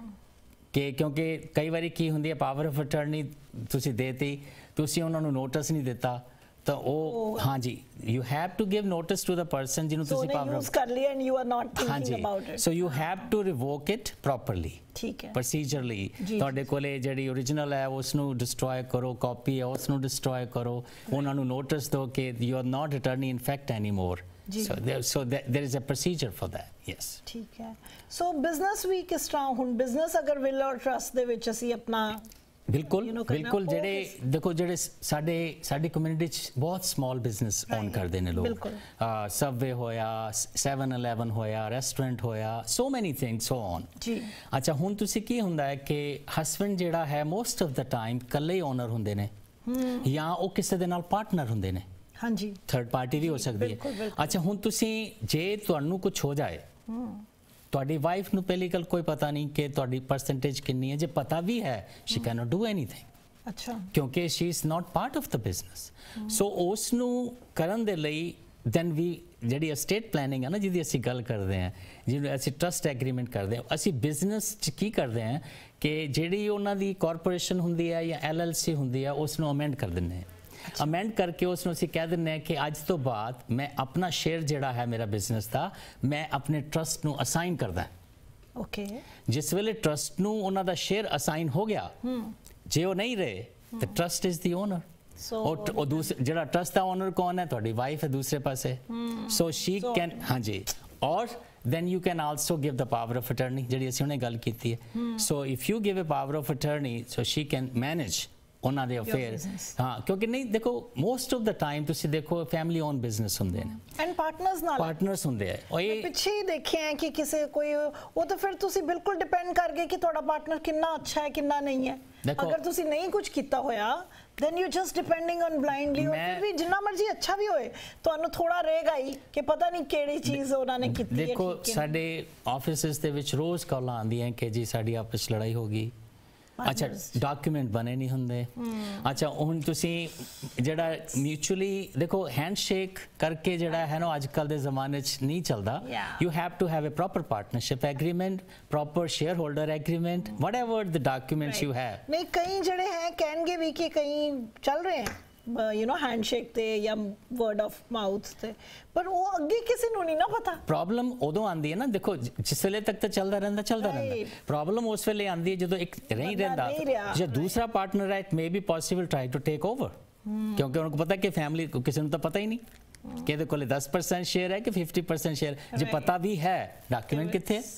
ਕਿ ਕਿਉਂਕਿ ਕਈ ਵਾਰੀ ਕੀ ਹੁੰਦੀ ਹੈ, ਪਾਵਰ ਆਫ ਅਟਰਨੀ ਤੁਸੀਂ ਦੇਤੀ, ਤੁਸੀਂ ਉਹਨਾਂ ਨੂੰ ਨੋਟਿਸ ਨਹੀਂ ਦਿੱਤਾ ਤਾਂ ਉਹ ਹਾਂਜੀ you have to give notice to the person ਜਿਹਨੂੰ ਤੁਸੀਂ ਪਾਵਰ ਯੂਜ਼ ਕਰ ਲਿਆ and you are not thinking about it, so you have to revoke it properly, ਠੀਕ ਹੈ, ਪ੍ਰੋਸੀਜਰਲੀ। ਤੁਹਾਡੇ ਕੋਲੇ ਜਿਹੜੀ ਓਰੀਜਨਲ ਹੈ ਉਸ ਨੂੰ ਡਿਸਟਰੋਏ ਕਰੋ, ਕਾਪੀ ਹੈ ਉਸ ਨੂੰ ਡਿਸਟਰੋਏ ਕਰੋ, ਉਹਨਾਂ ਨੂੰ ਨੋਟਿਸ ਦਿਓ ਕਿ you are not attorney in fact anymore. So there, so there, there is a procedure for that, yes. ठीक है। So business भी किस तरह हुन business अगर will और trust ਦੇ ਵਿੱਚ ਅਸੀਂ ਆਪਣਾ ਬਿਲਕੁਲ ਬਿਲਕੁਲ ਜਿਹੜੇ ਦੇਖੋ ਜਿਹੜੇ ਸਾਡੇ ਸਾਡੀ ਕਮਿਊਨਿਟੀ ਚ ਬਹੁਤ ਸਮਾਲ ਬਿਜ਼ਨਸ ਓਨ ਕਰਦੇ ਨੇ ਲੋਕ, ਸਬਵੇ ਹੋਇਆ, ਸੈਵਨ ਇਲੈਵਨ ਹੋਇਆ, ਰੈਸਟੋਰੈਂਟ ਹੋਇਆ, ਸੋ ਮੈਨੀ ਥਿੰਗਸ ਸੋ ਔਨ ਜੀ। ਅੱਛਾ ਹੁਣ ਤੁਸੀਂ ਕੀ ਹੁੰਦਾ ਹੈ ਕਿ ਹਸਬੈਂਡ ਜਿਹੜਾ ਹੈ ਮੋਸਟ ਆਫ ਦਾ ਟਾਈਮ ਇਕੱਲੇ ਹੀ ਓਨਰ ਹੁੰਦੇ ਨੇ ਜਾਂ ਉਹ ਕਿਸੇ ਦੇ ਨਾਲ ਪਾਰਟਨਰ ਹੁੰਦੇ ਨੇ, ਹਾਂਜੀ, ਥਰਡ ਪਾਰਟੀ ਵੀ ਹੋ ਸਕਦੀ ਹੈ। ਅੱਛਾ ਹੁਣ ਤੁਸੀਂ ਜੇ ਤੁਹਾਨੂੰ ਕੁਝ ਹੋ ਜਾਏ, ਤੁਹਾਡੀ ਵਾਈਫ ਨੂੰ ਪਹਿਲੀ ਗੱਲ ਕੋਈ ਪਤਾ ਨਹੀਂ ਕਿ ਤੁਹਾਡੀ ਪਰਸੈਂਟੇਜ ਕਿੰਨੀ ਹੈ, ਜੇ ਪਤਾ ਵੀ ਹੈ she can not do anything, ਅੱਛਾ, ਕਿਉਂਕਿ she is not part of the business. So ਉਸ ਨੂੰ ਕਰਨ ਦੇ ਲਈ ਦੈਨ ਵੀ ਜਿਹੜੀ ਅਸਟੇਟ ਪਲੈਨਿੰਗ ਹੈ ਨਾ ਜਿਹਦੀ ਅਸੀਂ ਗੱਲ ਕਰਦੇ ਹਾਂ, ਜਿਹਨੂੰ ਅਸੀਂ ਟਰਸਟ ਐਗਰੀਮੈਂਟ ਕਰਦੇ ਹਾਂ, ਅਸੀਂ ਬਿਜ਼ਨਸ 'ਚ ਕੀ ਕਰਦੇ ਹਾਂ ਕਿ ਜਿਹੜੀ ਉਹਨਾਂ ਦੀ ਕਾਰਪੋਰੇਸ਼ਨ ਹੁੰਦੀ ਹੈ ਜਾਂ ਐਲ ਐਲ ਸੀ ਹੁੰਦੀ ਹੈ ਉਸ ਨੂੰ ਅਮੈਂਡ ਕਰ ਦਿੰਦੇ ਹਾਂ। ਅਮੈਂਡ ਕਰਕੇ ਉਸ ਨੂੰ ਅਸੀਂ ਕਹਿ ਦਿੰਦੇ ਹਾਂ ਕਿ ਅੱਜ ਤੋਂ ਬਾਅਦ ਮੈਂ ਆਪਣਾ ਸ਼ੇਅਰ ਜਿਹੜਾ ਹੈ ਮੇਰਾ ਬਿਜ਼ਨਸ ਦਾ ਮੈਂ ਆਪਣੇ ਟਰਸਟ ਨੂੰ ਅਸਾਈਨ ਕਰਦਾ। ਓਕੇ, ਜਿਸ ਵੇਲੇ ਟਰਸਟ ਨੂੰ ਉਹਨਾਂ ਦਾ ਸ਼ੇਅਰ ਅਸਾਈਨ ਹੋ ਗਿਆ, ਜੇ ਉਹ ਨਹੀਂ ਰਹੇ ਤਾਂ ਟਰਸਟ ਇਜ਼ ਦੀ ਓਨਰ। ਉਹ ਦੂਸਰਾ ਜਿਹੜਾ ਟਰਸਟ ਦਾ ਓਨਰ ਕੌਣ ਹੈ? ਤੁਹਾਡੀ ਵਾਈਫ ਹੈ ਦੂਸਰੇ ਪਾਸੇ। ਸੋ ਸ਼ੀ ਕੈਨ, ਹਾਂਜੀ, ਔਰ then you can also give the power of attorney ਜਿਹੜੀ ਅਸੀਂ ਉਹਨੇ ਗੱਲ ਕੀਤੀ ਹੈ। so if you give a power of attorney so she can manage ਉਹਨਾਂ ਦੇ ਅਫੇਅਰ, ਹਾਂ, ਕਿਉਂਕਿ ਨਹੀਂ ਦੇਖੋ ਮੋਸਟ ਆਫ ਦਾ ਟਾਈਮ ਤੁਸੀਂ ਦੇਖੋ ਫੈਮਿਲੀ ਓਨ ਬਿਜ਼ਨਸ ਹੁੰਦੇ ਨੇ ਐਂਡ ਪਾਰਟਨਰਸ ਨਾਲ ਪਾਰਟਨਰਸ ਹੁੰਦੇ ਆ। ਉਹ ਇਹ ਪਿੱਛੇ ਹੀ ਦੇਖਿਆ ਕਿ ਕਿਸੇ ਕੋਈ ਉਹ ਤਾਂ ਫਿਰ ਤੁਸੀਂ ਬਿਲਕੁਲ ਡਿਪੈਂਡ ਕਰ ਗਏ ਕਿ ਤੁਹਾਡਾ ਪਾਰਟਨਰ ਕਿੰਨਾ ਅੱਛਾ ਹੈ ਕਿੰਨਾ ਨਹੀਂ ਹੈ। ਅਗਰ ਤੁਸੀਂ ਨਹੀਂ ਕੁਝ ਕੀਤਾ ਹੋਇਆ then you're just depending on blindly, or ਫਿਰ ਵੀ ਜਿੰਨਾ ਮਰਜ਼ੀ ਅੱਛਾ ਵੀ ਹੋਏ ਤੁਹਾਨੂੰ ਥੋੜਾ ਰਹੇਗਾ ਹੀ ਕਿ ਪਤਾ ਨਹੀਂ ਕਿਹੜੀ ਚੀਜ਼ ਉਹਨਾਂ ਨੇ ਕੀਤੀ ਹੈ। ਦੇਖੋ ਸਾਡੇ ਆਫਿਸਿਸ ਦੇ ਵਿੱਚ ਰੋਜ਼ ਕਾਲਾਂ ਆਉਂਦੀਆਂ ਕਿ ਜੀ ਸਾਡੀ ਆਪਸ ਵਿੱਚ ਲੜਾਈ ਹੋ ਗਈ, ਅੱਛਾ ਡਾਕੂਮੈਂਟ ਬਣੇ ਨਹੀਂ ਹੁੰਦੇ, ਅੱਛਾ ਹੁਣ ਤੁਸੀਂ ਜਿਹੜਾ ਮਿਊਚੁਅਲੀ ਦੇਖੋ ਹੈਂਡਸ਼ੇਕ ਕਰਕੇ ਜਿਹੜਾ ਹੈ ਨਾ ਅੱਜ ਕੱਲ੍ਹ ਦੇ ਜ਼ਮਾਨੇ 'ਚ ਨਹੀਂ ਚੱਲਦਾ। You have to have a proper partnership agreement, proper share holder agreement, whatever the documents you have. ਨਹੀਂ ਕਈ ਜਿਹੜੇ ਹੈ ਕਹਿਣਗੇ ਵੀ ਕਿ ਕਈ ਚੱਲ ਰਹੇ ਹੈ you know handshake ਤੇ ਜਾਂ word of mouth ਤੇ, ਪਰ ਉਹ ਅੱਗੇ ਕਿਸੇ ਨੂੰ ਨਹੀਂ ਨਾ ਪਤਾ। ਪ੍ਰੋਬਲਮ ਉਦੋਂ ਆਉਂਦੀ ਹੈ ਨਾ, ਦੇਖੋ ਜਿਸ ਵੇਲੇ ਤੱਕ ਤਾਂ ਚੱਲਦਾ ਰਹਿੰਦਾ ਚੱਲਦਾ ਰਹਿੰਦਾ, ਪ੍ਰੋਬਲਮ ਉਸ ਵੇਲੇ ਆਉਂਦੀ ਹੈ ਜਦੋਂ ਇੱਕ ਨਹੀਂ ਰਹਿੰਦਾ, ਜੇ ਦੂਸਰਾ ਪਾਰਟਨਰ ਹੈ it may be possible try to take over, ਕਿਉਂਕਿ ਉਹਨਾਂ ਨੂੰ ਪਤਾ ਕਿ ਫੈਮਿਲੀ ਕਿਸੇ ਨੂੰ ਤਾਂ ਪਤਾ ਹੀ ਨਹੀਂ ਕਿ ਇਹਦੇ ਕੋਲੇ ਦਸ ਪਰਸੈਂਟ ਸ਼ੇਅਰ ਹੈ ਕਿ ਫਿਫਟੀ ਪਰਸੈਂਟ ਸ਼ੇਅਰ, ਜੇ ਪਤਾ ਵੀ ਹੈ ਡਾਕੂਮੈਂਟ ਕਿੱਥੇ ਹੈ।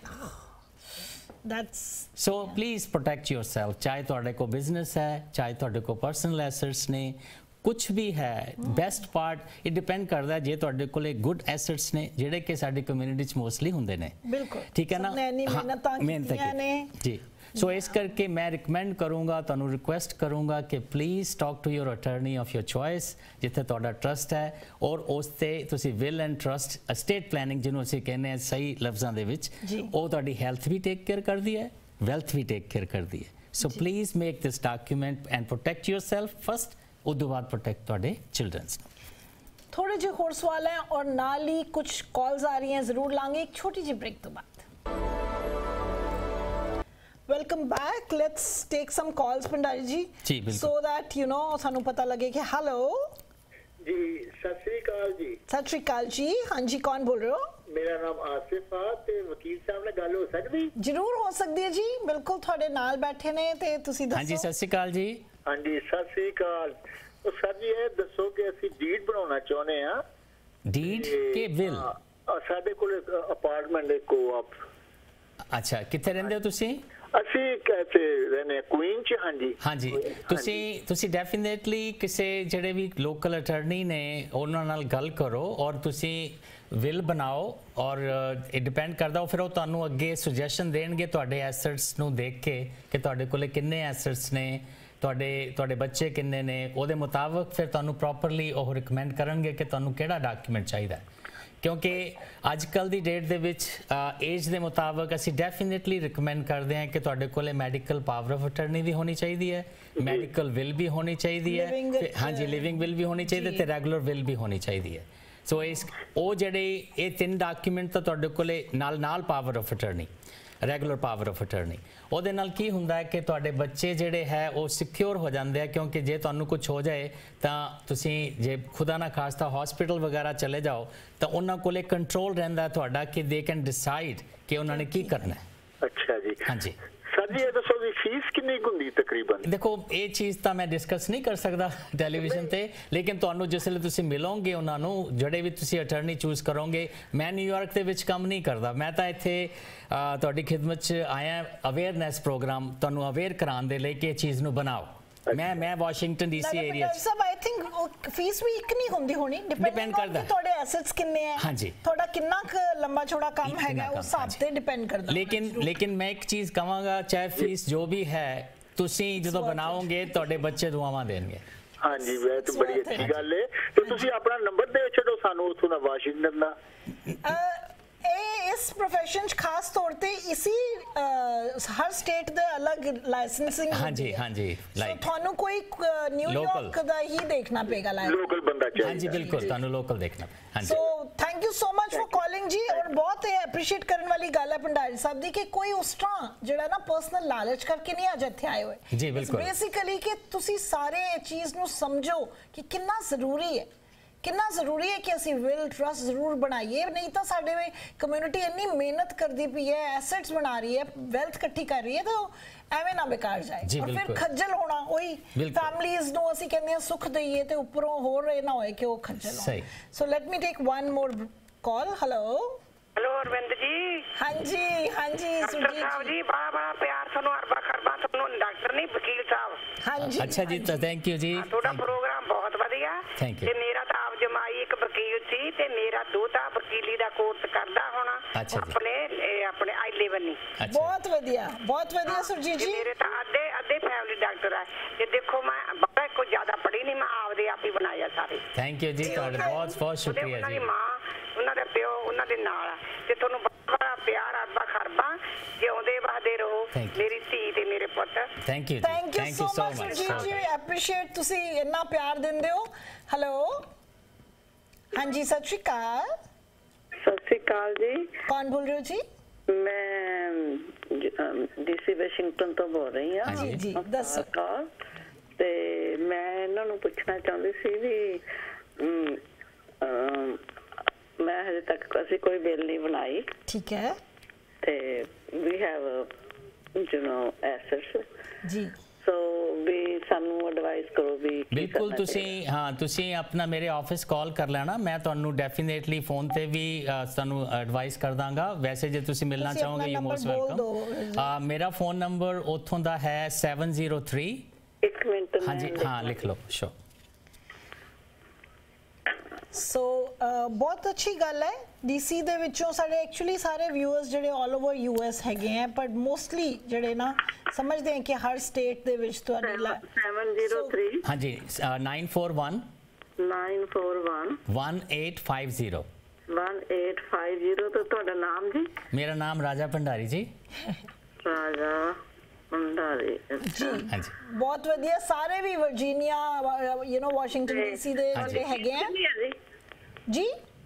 That's so yeah. Please protect yourself, ਚਾਹੇ ਤੁਹਾਡੇ ਕੋ ਬਿਜ਼ਨਸ ਹੈ, ਚਾਹੇ ਤੁਹਾਡੇ ਕੋ ਪਰਸਨਲ ਐਸੈਟਸ ਨੇ, ਕੁਝ ਵੀ ਹੈ, ਬੈਸਟ ਪਾਰਟ ਇਹ ਡਿਪੈਂਡ ਕਰਦਾ ਜੇ ਤੁਹਾਡੇ ਕੋਲੇ ਗੁੱਡ ਐਸੈਟਸ ਨੇ ਜਿਹੜੇ ਕਿ ਸਾਡੀ ਕਮਿਊਨਿਟੀ 'ਚ ਮੋਸਟਲੀ ਹੁੰਦੇ ਨੇ, ਬਿਲਕੁਲ ਠੀਕ ਹੈ ਨਾ, ਮਿਹਨਤ ਨੇ ਜੀ। ਸੋ ਇਸ ਕਰਕੇ ਮੈਂ ਰਿਕਮੈਂਡ ਕਰੂੰਗਾ, ਤੁਹਾਨੂੰ ਰਿਕੁਐਸਟ ਕਰੂੰਗਾ ਕਿ please talk to your attorney of your choice ਜਿੱਥੇ ਤੁਹਾਡਾ ਟਰਸਟ ਹੈ, ਔਰ ਉਸ ਤੇ ਤੁਸੀਂ will and trust estate planning ਜਿਹਨੂੰ ਅਸੀਂ ਕਹਿੰਦੇ ਹਾਂ ਸਹੀ ਲਫ਼ਜ਼ਾਂ ਦੇ ਵਿੱਚ, ਉਹ ਤੁਹਾਡੀ ਹੈਲਥ ਵੀ ਟੇਕ ਕੇਅਰ ਕਰਦੀ ਹੈ, ਵੈਲਥ ਵੀ ਟੇਕ ਕੇਅਰ ਕਰਦੀ ਹੈ। So please make this document and protect yourself first, ਉਸ ਤੋਂ ਬਾਅਦ ਪ੍ਰੋਟੈਕਟ ਤੁਹਾਡੇ ਚਿਲਡਰਨਸ। ਥੋੜੇ ਜਿਹੇ ਹੋਰ ਸਵਾਲ ਹੈ ਔਰ ਨਾਲ ਹੀ ਕੁਝ ਕਾਲਸ ਆ ਰਹੀ हैं, ਜ਼ਰੂਰ ਲਾਂਗੇ ਇੱਕ ਛੋਟੀ ਜਿਹੀ ਬ੍ਰੇਕ ਤੋਂ ਬਾਅਦ। Welcome back. Let's take some calls Bhandari ji, जी बिल्कुल, सो दैट यू नो सानू पता लगे कि हेलो जी सत श्री अकाल जी। सत श्री अकाल जी, हाँ जी कौन बोल रहे हो? मेरा नाम आसिफ आ ते वकील साहब ਨਾਲ ਗੱਲ ਹੋ ਸਕਦੀ? ਜ਼ਰੂਰ ਹੋ ਸਕਦੀ ਹੈ ਜੀ, ਬਿਲਕੁਲ ਤੁਹਾਡੇ ਨਾਲ ਬੈਠੇ ਨੇ ਤੇ ਤੁਸੀਂ ਦੱਸੋ। ਹਾਂਜੀ ਸਤਿ ਸ਼੍ਰੀ ਅਕਾਲ ਜੀ। ਹਾਂਜੀ ਸਤ श्री अकाल। ਉਹ ਸਰ ਜੀ ਇਹ ਦੱਸੋ ਕਿ ਅਸੀਂ ਡੀਡ ਬਣਾਉਣਾ ਚਾਹੁੰਦੇ ਆ। ਡੀਡ ਕੇ ਵਿਲ? ਸਾਡੇ ਕੋਲ ਅਪਾਰਟਮੈਂਟ ਹੈ ਕੋਆਪ। ਅੱਛਾ ਕਿੱਥੇ ਰਹਿੰਦੇ ਹੋ ਤੁਸੀਂ? ਅਸੀਂ ਕਿਤੇ ਰਹਿੰਦੇ ਕੁਈਨ ਚ। ਹਾਂਜੀ ਹਾਂਜੀ ਤੁਸੀਂ ਤੁਸੀਂ ਡੈਫੀਨੇਟਲੀ ਕਿਸੇ ਜਿਹੜੇ ਵੀ ਲੋਕਲ ਅਟਾਰਨੀ ਨੇ ਉਹਨਾਂ ਨਾਲ ਗੱਲ ਕਰੋ ਔਰ ਤੁਸੀਂ ਵਿਲ ਬਣਾਓ ਔਰ ਇਹ ਡਿਪੈਂਡ ਕਰਦਾ ਉਹ ਫਿਰ ਉਹ ਤੁਹਾਨੂੰ ਅੱਗੇ ਸੁਜੈਸ਼ਨ ਦੇਣਗੇ ਤੁਹਾਡੇ ਐਸੈਟਸ ਨੂੰ ਦੇਖ ਕੇ ਕਿ ਤੁਹਾਡੇ ਕੋਲੇ ਕਿੰਨੇ ਐਸੈਟਸ ਨੇ, ਤੁਹਾਡੇ ਤੁਹਾਡੇ ਬੱਚੇ ਕਿੰਨੇ ਨੇ, ਉਹਦੇ ਮੁਤਾਬਕ ਫਿਰ ਤੁਹਾਨੂੰ ਪ੍ਰੋਪਰਲੀ ਉਹ ਰਿਕਮੈਂਡ ਕਰਨਗੇ ਕਿ ਤੁਹਾਨੂੰ ਕਿਹੜਾ ਡਾਕੂਮੈਂਟ ਚਾਹੀਦਾ ਹੈ। ਕਿਉਂਕਿ ਅੱਜ ਕੱਲ ਦੀ ਡੇਟ ਦੇ ਵਿੱਚ ਏਜ ਦੇ ਮੁਤਾਬਕ ਅਸੀਂ ਡੈਫੀਨੇਟਲੀ ਰਿਕਮੈਂਡ ਕਰਦੇ ਹਾਂ ਕਿ ਤੁਹਾਡੇ ਕੋਲੇ ਮੈਡੀਕਲ ਪਾਵਰ ਆਫ ਅਟਰਨੀ ਵੀ ਹੋਣੀ ਚਾਹੀਦੀ ਹੈ, ਮੈਡੀਕਲ ਵਿਲ ਵੀ ਹੋਣੀ ਚਾਹੀਦੀ ਹੈ, ਹਾਂਜੀ ਲਿਵਿੰਗ ਵਿਲ ਵੀ ਹੋਣੀ ਚਾਹੀਦੀ ਤੇ ਰੈਗੂਲਰ ਵਿਲ ਵੀ ਹੋਣੀ ਚਾਹੀਦੀ ਹੈ। ਸੋ ਇਸ ਉਹ ਜਿਹੜੇ ਇਹ ਤਿੰਨ ਡਾਕੂਮੈਂਟ ਤਾਂ ਤੁਹਾਡੇ ਕੋਲੇ ਨਾਲ ਨਾਲ power of attorney, regular power of attorney, ਉਹਦੇ ਨਾਲ ਕੀ ਹੁੰਦਾ ਹੈ ਕਿ ਤੁਹਾਡੇ ਬੱਚੇ ਜਿਹੜੇ ਹੈ ਉਹ ਸਿਕਿਉਰ ਹੋ ਜਾਂਦੇ ਆ। ਕਿਉਂਕਿ ਜੇ ਤੁਹਾਨੂੰ ਕੁਝ ਹੋ ਜਾਏ ਤਾਂ ਤੁਸੀਂ ਜੇ ਖੁਦਾ ਨਾ ਖਾਸਤਾ ਹਸਪੀਟਲ ਵਗੈਰਾ ਚਲੇ ਜਾਓ ਤਾਂ ਉਹਨਾਂ ਕੋਲੇ ਕੰਟਰੋਲ ਰਹਿੰਦਾ ਤੁਹਾਡਾ ਕਿ ਦੇ ਕੈਨ ਡਿਸਾਈਡ ਕਿ ਉਹਨਾਂ ਨੇ ਕੀ ਕਰਨਾ ਹੈ। ਅੱਛਾ ਜੀ। ਹਾਂਜੀ ਸਰ ਜੀ ਇਹ ਦੱਸੋ ਵੀ ਫੀਸ ਕਿੰਨੀ ਹੁੰਦੀ ਤਕਰੀਬਨ? ਦੇਖੋ ਇਹ ਚੀਜ਼ ਤਾਂ ਮੈਂ ਡਿਸਕਸ ਨਹੀਂ ਕਰ ਸਕਦਾ ਟੈਲੀਵਿਜ਼ਨ ਤੇ, ਲੇਕਿਨ ਤੁਹਾਨੂੰ ਜਿਸ ਵੇਲੇ ਤੁਸੀਂ ਮਿਲੋਗੇ ਉਹਨਾਂ ਨੂੰ, ਜਿਹੜੇ ਵੀ ਤੁਸੀਂ ਅਟਰਨੀ ਚੂਜ਼ ਕਰੋਗੇ, ਮੈਂ ਨਿਊਯਾਰਕ ਦੇ ਵਿੱਚ ਕੰਮ ਨਹੀਂ ਕਰਦਾ, ਮੈਂ ਤਾਂ ਇੱਥੇ ਤੁਹਾਡੀ ਖਿਦਮਤ 'ਚ ਆਇਆ ਅਵੇਅਰਨੈਸ ਪ੍ਰੋਗਰਾਮ ਤੁਹਾਨੂੰ ਅਵੇਅਰ ਕਰਾਉਣ ਦੇ ਲਈ ਕਿ ਇਹ ਚੀਜ਼ ਨੂੰ ਬਣਾਓ। ਮੈਂ ਮੈਂ ਵਾਸ਼ਿੰਗਟਨ ਡੀਸੀ ਏਰੀਆ ਚ ਸਭ ਆਈ ਥਿੰਕ ਫੀਸ ਵੀ ਇੱਕ ਨਹੀਂ ਹੁੰਦੀ ਹੋਣੀ, ਡਿਪੈਂਡ ਕਰਦਾ ਤੁਹਾਡੇ ਐਸੈਟਸ ਕਿੰਨੇ ਹੈ, ਹਾਂਜੀ ਤੁਹਾਡਾ ਕਿੰਨਾ ਲੰਬਾ ਚੌੜਾ ਕੰਮ ਹੈਗਾ ਉਸ ਹਿਸਾਬ ਤੇ ਡਿਪੈਂਡ ਕਰਦਾ। ਲੇਕਿਨ ਲੇਕਿਨ ਮੈਂ ਇੱਕ ਚੀਜ਼ ਕਹਾਂਗਾ, ਚਾਹੇ ਫੀਸ ਜੋ ਵੀ ਹੈ ਤੁਸੀਂ ਜਦੋਂ ਬਣਾਓਗੇ ਤੁਹਾਡੇ ਬੱਚੇ ਦੁਆਵਾਂ ਦੇਣਗੇ। ਹਾਂਜੀ ਵੈ ਤਾਂ ਬੜੀ ਅੱਛੀ ਗੱਲ ਹੈ। ਤੇ ਤੁਸੀਂ ਆਪਣਾ ਨੰਬਰ ਦੇ ਛੱਡੋ ਸਾਨੂੰ ਉੱਥੋਂ ਦਾ ਵਾਸ਼ਿੰਗਟਨ ਦਾ। ਇਹ ਇਸ ਪ੍ਰੋਫੈਸ਼ਨ ਚ ਖਾਸ ਤੌਰ ਤੇ ਇਸੀ ਹਰ ਸਟੇਟ ਦੇ ਅਲੱਗ ਲਾਇਸੈਂਸਿੰਗ। ਹਾਂਜੀ ਹਾਂਜੀ ਲਾਈਕ ਤੁਹਾਨੂੰ ਕੋਈ ਨਿਊਯਾਰਕ ਦਾ ਹੀ ਦੇਖਣਾ ਪਏਗਾ, ਲੋਕਲ ਬੰਦਾ ਚਾਹੀਦਾ। ਹਾਂਜੀ ਬਿਲਕੁਲ ਤੁਹਾਨੂੰ ਲੋਕਲ ਦੇਖਣਾ। ਹਾਂਜੀ so thank you so much for calling ਜੀ। ਔਰ ਬਹੁਤ ਇਹ ਐਪਰੀਸ਼ੀਏਟ ਕਰਨ ਵਾਲੀ ਗੱਲ ਹੈ ਭੰਡਾਰੀ ਸਾਹਿਬ ਦੀ ਕਿ ਕੋਈ ਉਸ ਤਰ੍ਹਾਂ ਜਿਹੜਾ ਨਾ ਪਰਸਨਲ ਲਾਲਚ ਕਰਕੇ ਨਹੀਂ ਅੱਜ ਇੱਥੇ ਆਏ ਹੋਏ। ਜੀ ਬਿਲਕੁਲ ਬੇਸਿਕਲੀ ਕਿ ਤੁਸੀਂ ਸਾਰੇ ਇਹ ਚੀਜ਼ ਨੂੰ ਸਮਝੋ ਕਿ ਕਿੰਨਾ ਜ਼ਰੂਰੀ ਹੈ, ਕਿੰਨਾ ਜ਼ਰੂਰੀ ਹੈ ਕਿ ਅਸੀਂ ਵਿਲ ਟਰਸਟ ਜ਼ਰੂਰ ਬਣਾਈਏ। ਨਹੀਂ ਤਾਂ ਸਾਡੇ ਕਮਿਊਨਿਟੀ ਇੰਨੀ ਮਿਹਨਤ ਕਰਦੀ ਪਈ ਹੈ, ਐਸੈਟਸ ਬਣਾ ਰਹੀ ਹੈ, ਵੈਲਥ ਇਕੱਠੀ ਕਰ ਰਹੀ ਹੈ, ਤਾਂ ਐਵੇਂ ਨਾ ਬੇਕਾਰ ਜਾਏ ਔਰ ਫਿਰ ਖੱਜਲ ਹੋਣਾ। ਉਹੀ ਫੈਮਲੀਜ਼ ਨੂੰ ਅਸੀਂ ਕਹਿੰਦੇ ਹਾਂ ਸੁੱਖ ਦਈਏ ਤੇ ਉੱਪਰੋਂ ਹੋਰ ਇਹ ਨਾ ਹੋਏ ਕਿ ਉਹ ਖੱਜਲ ਹੋਣ। So let me take one more call. Hello hello Arvind ji. हाँ जी हाँ जी डॉक्टर साहब जी बड़ा बड़ा प्यार थानू अरबा खरबा थानू डॉक्टर नहीं वकील साहब। हाँ जी अच्छा जी तो थैंक यू जी। ਤੁਹਾਡਾ ਪ੍ਰੋਗਰਾਮ ਬਹੁਤ ਵਧੀਆ ਤੇ ਮੇਰਾ ਤਾਂ ਆਪ ਜਮਾਈ ਇੱਕ ਵਕੀਲ ਸੀ ਤੇ ਮੇਰਾ ਦੋਤਾ ਵਕੀਲੀ ਦਾ ਕੋਰਸ ਕਰਦਾ ਹੋਣਾ ਆਪਣੇ ਆਪਣੇ ਆਈ ਲੈਵਲ ਨਹੀਂ। ਬਹੁਤ ਵਧੀਆ ਬਹੁਤ ਵਧੀਆ ਸੁਰਜੀਤ ਜੀ। ਮੇਰੇ ਤਾਂ ਅੱਧੇ ਅੱਧੇ ਫੈਮਿਲੀ ਡਾਕਟਰ ਆ ਤੇ ਦੇਖੋ ਮੈਂ ਬੜਾ ਕੋਈ ਜ਼ਿਆਦਾ ਪੜ੍ਹੀ ਨਹੀਂ, ਮੈਂ ਆਪਦੇ ਆਪ ਹੀ ਬਣਾਇਆ ਸਾਰੇ। ਥੈਂਕ ਯੂ ਜੀ ਤੁਹਾਡਾ ਬਹੁਤ ਬਹੁਤ ਸ਼ੁਕਰੀਆ ਜੀ। ਮਾਂ ਉਹਨਾਂ ਦੇ ਪਿਓ ਉਹਨਾਂ ਦੇ ਨਾਲ ਤੇ ਤੁਹਾਨੂੰ ਬੜਾ ਪਿਆਰ ਅਰਬਾ ਖਰਬਾ ਜਿਉਂਦੇ ਵਸਦੇ ਰਹੋ ਮੇਰੀ ਧੀ ਤੇ ਮੇਰੇ ਪੁੱਤ। Thank you thank you so much ਜੀ ਜੀ ਐਪਰੀਸ਼ੀਏਟ ਤੁਸੀਂ ਇੰਨਾ ਪਿਆਰ ਦਿੰਦੇ ਹੋ। ਹੈਲੋ ਹਾਂਜੀ ਸਤਿ ਸ਼੍ਰੀ ਅਕਾਲ। ਸਤਿ ਸ਼੍ਰੀ ਅਕਾਲ ਜੀ। ਕੌਣ ਬੋਲ ਰਹੇ ਹੋ ਜੀ? ਮੈਂ ਡੀਸੀ ਵਾਸ਼ਿੰਗਟਨ ਤੋਂ ਬੋਲ ਰਹੀ ਹਾਂ। ਜੀ ਜੀ ਦੱਸੋ। ਤੇ ਮੈਂ ਇਹਨਾਂ ਨੂੰ ਪੁੱਛਣਾ ਚਾਹੁੰਦੀ ਸੀ ਵੀ ਮੈਂ ਹਜੇ ਤੱਕ ਅਸੀਂ ਕੋਈ ਬਿੱਲ ਨਹੀਂ ਬਣਾਈ। ਠੀਕ ਹੈ। ਤੇ we have you know assets ਜੀ। ਸੋ ਵੀ ਸਾਨੂੰ ਐਡਵਾਈਸ ਕਰੋ ਵੀ। ਬਿਲਕੁਲ ਤੁਸੀਂ ਹਾਂ ਤੁਸੀਂ ਆਪਣਾ ਮੇਰੇ ਆਫਿਸ ਕਾਲ ਕਰ ਲੈਣਾ, ਮੈਂ ਤੁਹਾਨੂੰ ਡੈਫੀਨੇਟਲੀ ਫੋਨ ਤੇ ਵੀ ਤੁਹਾਨੂੰ ਐਡਵਾਈਸ ਕਰ ਦਾਂਗਾ। ਵੈਸੇ ਜੇ ਤੁਸੀਂ ਮਿਲਣਾ ਚਾਹੋਗੇ ਯੂ ਮੋਸਟ ਵੈਲਕਮ। ਮੇਰਾ ਫੋਨ ਨੰਬਰ ਉੱਥੋਂ ਦਾ ਹੈ seven zero three। ਇੱਕ ਮਿੰਟ ਹਾਂਜੀ ਹਾਂ ਲਿਖ ਲਓ। ਸ਼ੋ ਸੋ ਬਹੁਤ ਅੱਛੀ ਗੱਲ ਹੈ। ਡੀਸੀ ਦੇ ਵਿੱਚੋਂ ਸਾਡੇ ਐਕਚੁਅਲੀ ਸਾਰੇ ਵਿਊਅਰਸ ਜਿਹੜੇ ਆਲ ਓਵਰ ਯੂਐਸ ਹੈਗੇ ਆ, ਪਰ ਮੋਸਟਲੀ ਜਿਹੜੇ ਨਾ ਸਮਝਦੇ ਆ ਕਿ ਹਰ ਸਟੇਟ ਦੇ ਵਿੱਚ ਤੁਹਾਡੇ seven zero three ਹਾਂਜੀ nine four one nine four one one eight five zero one eight five zero। तो ਤੁਹਾਡਾ ਨਾਮ ਜੀ? ਮੇਰਾ ਨਾਮ ਰਾਜਾ ਭੰਡਾਰੀ ਜੀ। ਰਾਜਾ ਭੰਡਾਰੀ ਜੀ ਹਾਂਜੀ ਬਹੁਤ ਵਧੀਆ। ਸਾਰੇ ਵੀ Virginia you know Washington DC ਦੇ ਜਿਹੜੇ ਹੈਗੇ ਆ ਜੀ।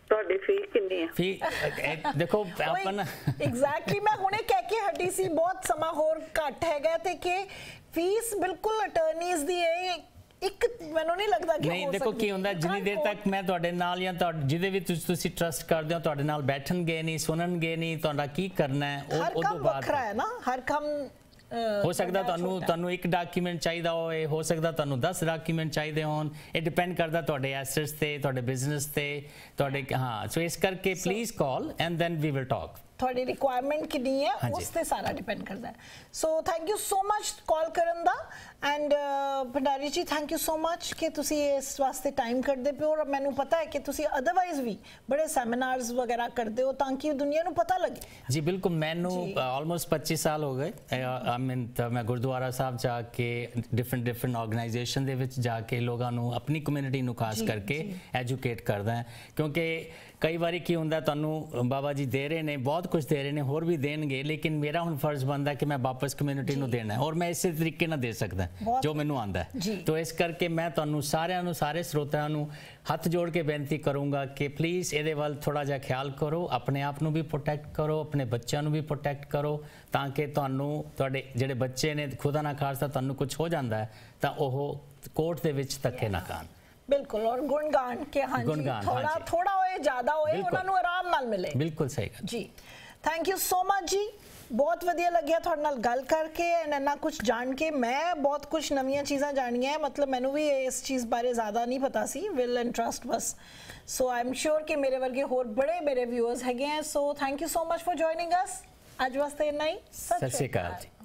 ਤੁਹਾਡੀ ਫੀ ਕਿੰਨੀ ਹੈ? ਫੀ ਦੇਖੋ ਆਪਾਂ ਨਾ ਐਗਜ਼ੈਕਟਲੀ ਮੈਂ ਹੁਣੇ ਕਹਿ ਕੇ ਹਟੀ ਸੀ ਬਹੁਤ ਸਮਾਂ ਹੋਰ ਘੱਟ ਹੈਗਾ ਤੇ ਕਿ ਫੀਸ ਬਿਲਕੁਲ ਅਟਰਨੀਜ਼ ਦੀ ਹੈ ਇੱਕ ਮੈਨੂੰ ਨਹੀਂ ਲੱਗਦਾ ਕਿ ਨਹੀਂ ਦੇਖੋ ਕੀ ਹੁੰਦਾ ਜਿੰਨੀ ਦੇਰ ਤੱਕ ਮੈਂ ਤੁਹਾਡੇ ਨਾਲ ਜਾਂ ਜਿਹਦੇ ਵੀ ਤੁਸੀਂ ਟਰਸਟ ਕਰਦੇ ਹੋ ਤੁਹਾਡੇ ਨਾਲ ਬੈਠਣਗੇ ਨਹੀਂ ਸੁਣਨਗੇ ਨਹੀਂ ਤੁਹਾਡਾ ਕੀ ਕਰਨਾ ਹੈ ਉਹ ਉਹ ਤੋਂ ਬਾਅਦ ਵੱਖਰਾ ਹੈ ਨਾ ਹਰ ਕੰਮ ਹੋ ਸਕਦਾ ਤੁਹਾਨੂੰ ਤੁਹਾਨੂੰ ਇੱਕ ਡਾਕੂਮੈਂਟ ਚਾਹੀਦਾ ਹੋਵੇ ਹੋ ਸਕਦਾ ਤੁਹਾਨੂੰ ਦਸ ਡਾਕੂਮੈਂਟ ਚਾਹੀਦੇ ਹੋਣ ਇਹ ਡਿਪੈਂਡ ਕਰਦਾ ਤੁਹਾਡੇ ਐਸੈਟਸ ਤੇ ਤੁਹਾਡੇ ਬਿਜ਼ਨਸ ਤੇ ਤੁਹਾਡੇ ਹਾਂ ਸੋ ਇਸ ਕਰਕੇ please call and then we will talk ਤੁਹਾਡੀ ਰਿਕੁਆਇਰਮੈਂਟ ਕਿੰਨੀ ਹੈ ਉਸ ਤੇ ਸਾਰਾ ਡਿਪੈਂਡ ਕਰਦਾ ਹੈ so thank you so much call ਕਰਨ ਦਾ ਐਂਡ ਭੰਡਾਰੀ ਜੀ ਥੈਂਕ ਯੂ ਸੋ ਮਚ ਕਿ ਤੁਸੀਂ ਇਸ ਵਾਸਤੇ ਟਾਈਮ ਕੱਢਦੇ ਪਿਓ ਔਰ ਮੈਨੂੰ ਪਤਾ ਹੈ ਕਿ ਤੁਸੀਂ ਅਦਰਵਾਈਜ਼ ਵੀ ਬੜੇ ਸੈਮੀਨਾਰਸ ਵਗੈਰਾ ਕਰਦੇ ਹੋ ਤਾਂ ਕਿ ਦੁਨੀਆ ਨੂੰ ਪਤਾ ਲੱਗੇ ਜੀ ਬਿਲਕੁਲ ਮੈਨੂੰ ਆਲਮੋਸਟ ਪੱਚੀ ਸਾਲ ਹੋ ਗਏ ਆਈ ਮੀਨ ਮੈਂ ਗੁਰਦੁਆਰਾ ਸਾਹਿਬ ਜਾ ਕੇ ਡਿਫਰੈਂਟ ਡਿਫਰੈਂਟ ਆਰਗੇਨਾਈਜੇਸ਼ਨ ਦੇ ਵਿੱਚ ਜਾ ਕੇ ਲੋਕਾਂ ਨੂੰ ਆਪਣੀ ਕਮਿਊਨਿਟੀ ਨੂੰ ਖਾਸ ਕਰਕੇ ਐਜੂਕੇਟ ਕਰਦਾ ਕਿਉਂਕਿ ਕਈ ਵਾਰੀ ਕੀ ਹੁੰਦਾ ਤੁਹਾਨੂੰ ਬਾਬਾ ਜੀ ਦੇ ਰਹੇ ਨੇ ਬਹੁਤ ਕੁਝ ਦੇ ਰਹੇ ਨੇ ਹੋਰ ਵੀ ਦੇਣਗੇ ਲੇਕਿਨ ਮੇਰਾ ਹੁਣ ਫਰਜ਼ ਬਣਦਾ ਕਿ ਮੈਂ ਵਾਪਸ ਕਮਿਊਨਿਟੀ ਨੂੰ ਦੇਣਾ ਔਰ ਮੈਂ ਇਸੇ ਤਰੀਕੇ ਨਾਲ ਦੇ ਸਕਦਾ ਜੋ ਮੈਨੂੰ ਆਂਦਾ ਹੈ ਤੋ ਇਸ ਕਰਕੇ ਮੈਂ ਤੁਹਾਨੂੰ ਸਾਰਿਆਂ ਨੂੰ ਸਾਰੇ ਸਰੋਤਿਆਂ ਨੂੰ ਹੱਥ ਜੋੜ ਕੇ ਬੇਨਤੀ ਕਰੂੰਗਾ ਕਿ ਪਲੀਜ਼ ਇਹਦੇ ਵੱਲ ਥੋੜਾ ਜਿਹਾ ਖਿਆਲ ਕਰੋ ਆਪਣੇ ਆਪ ਨੂੰ ਵੀ ਪ੍ਰੋਟੈਕਟ ਕਰੋ ਆਪਣੇ ਬੱਚਿਆਂ ਨੂੰ ਵੀ ਪ੍ਰੋਟੈਕਟ ਕਰੋ ਤਾਂ ਕਿ ਤੁਹਾਨੂੰ ਤੁਹਾਡੇ ਜਿਹੜੇ ਬੱਚੇ ਨੇ ਖੁਦਾ ਨਾ ਖਾਸਤਾ ਤੁਹਾਨੂੰ ਕੁਝ ਹੋ ਜਾਂਦਾ ਹੈ ਤਾਂ ਉਹ ਕੋਰਟ ਦੇ ਵਿੱਚ ਧੱਕੇ ਨਾ ਖਾਣ ਬਿਲਕੁਲ ਔਰ ਗੁਣਗਾਨ ਕਿ ਹਾਂਜੀ ਥੋੜਾ ਥੋੜਾ ਹੋਏ ਜ਼ਿਆਦਾ ਹੋਏ ਉਹਨਾਂ ਨੂੰ ਆਰਾਮ ਨਾਲ ਮਿਲੇ ਬਿਲਕੁਲ ਸਹੀ ਗੱਲ ਜੀ ਥੈਂਕ ਯੂ ਸੋ ਮਚ ਜੀ ਬਹੁਤ ਵਧੀਆ ਲੱਗਿਆ ਤੁਹਾਡੇ ਨਾਲ ਗੱਲ ਕਰਕੇ ਐਂਡ ਇੰਨਾ ਕੁਝ ਜਾਣ ਕੇ ਮੈਂ ਬਹੁਤ ਕੁਝ ਨਵੀਆਂ ਚੀਜ਼ਾਂ ਜਾਣੀਆਂ ਮਤਲਬ ਮੈਨੂੰ ਵੀ ਇਸ ਚੀਜ਼ ਬਾਰੇ ਜ਼ਿਆਦਾ ਨਹੀਂ ਪਤਾ ਸੀ ਵਿਲ ਐਂਡ ਟਰਸਟ ਬਸ ਸੋ ਆਈ ਐਮ ਸ਼ੋਰ ਕਿ ਮੇਰੇ ਵਰਗੇ ਹੋਰ ਬੜੇ ਮੇਰੇ ਵਿਊਅਰਸ ਹੈਗੇ ਆ so thank you so much for joining us ਅੱਜ ਵਾਸਤੇ ਇੰਨਾ ਹੀ ਸਤਿ ਸ਼੍ਰੀ ਅਕਾਲ ਜੀ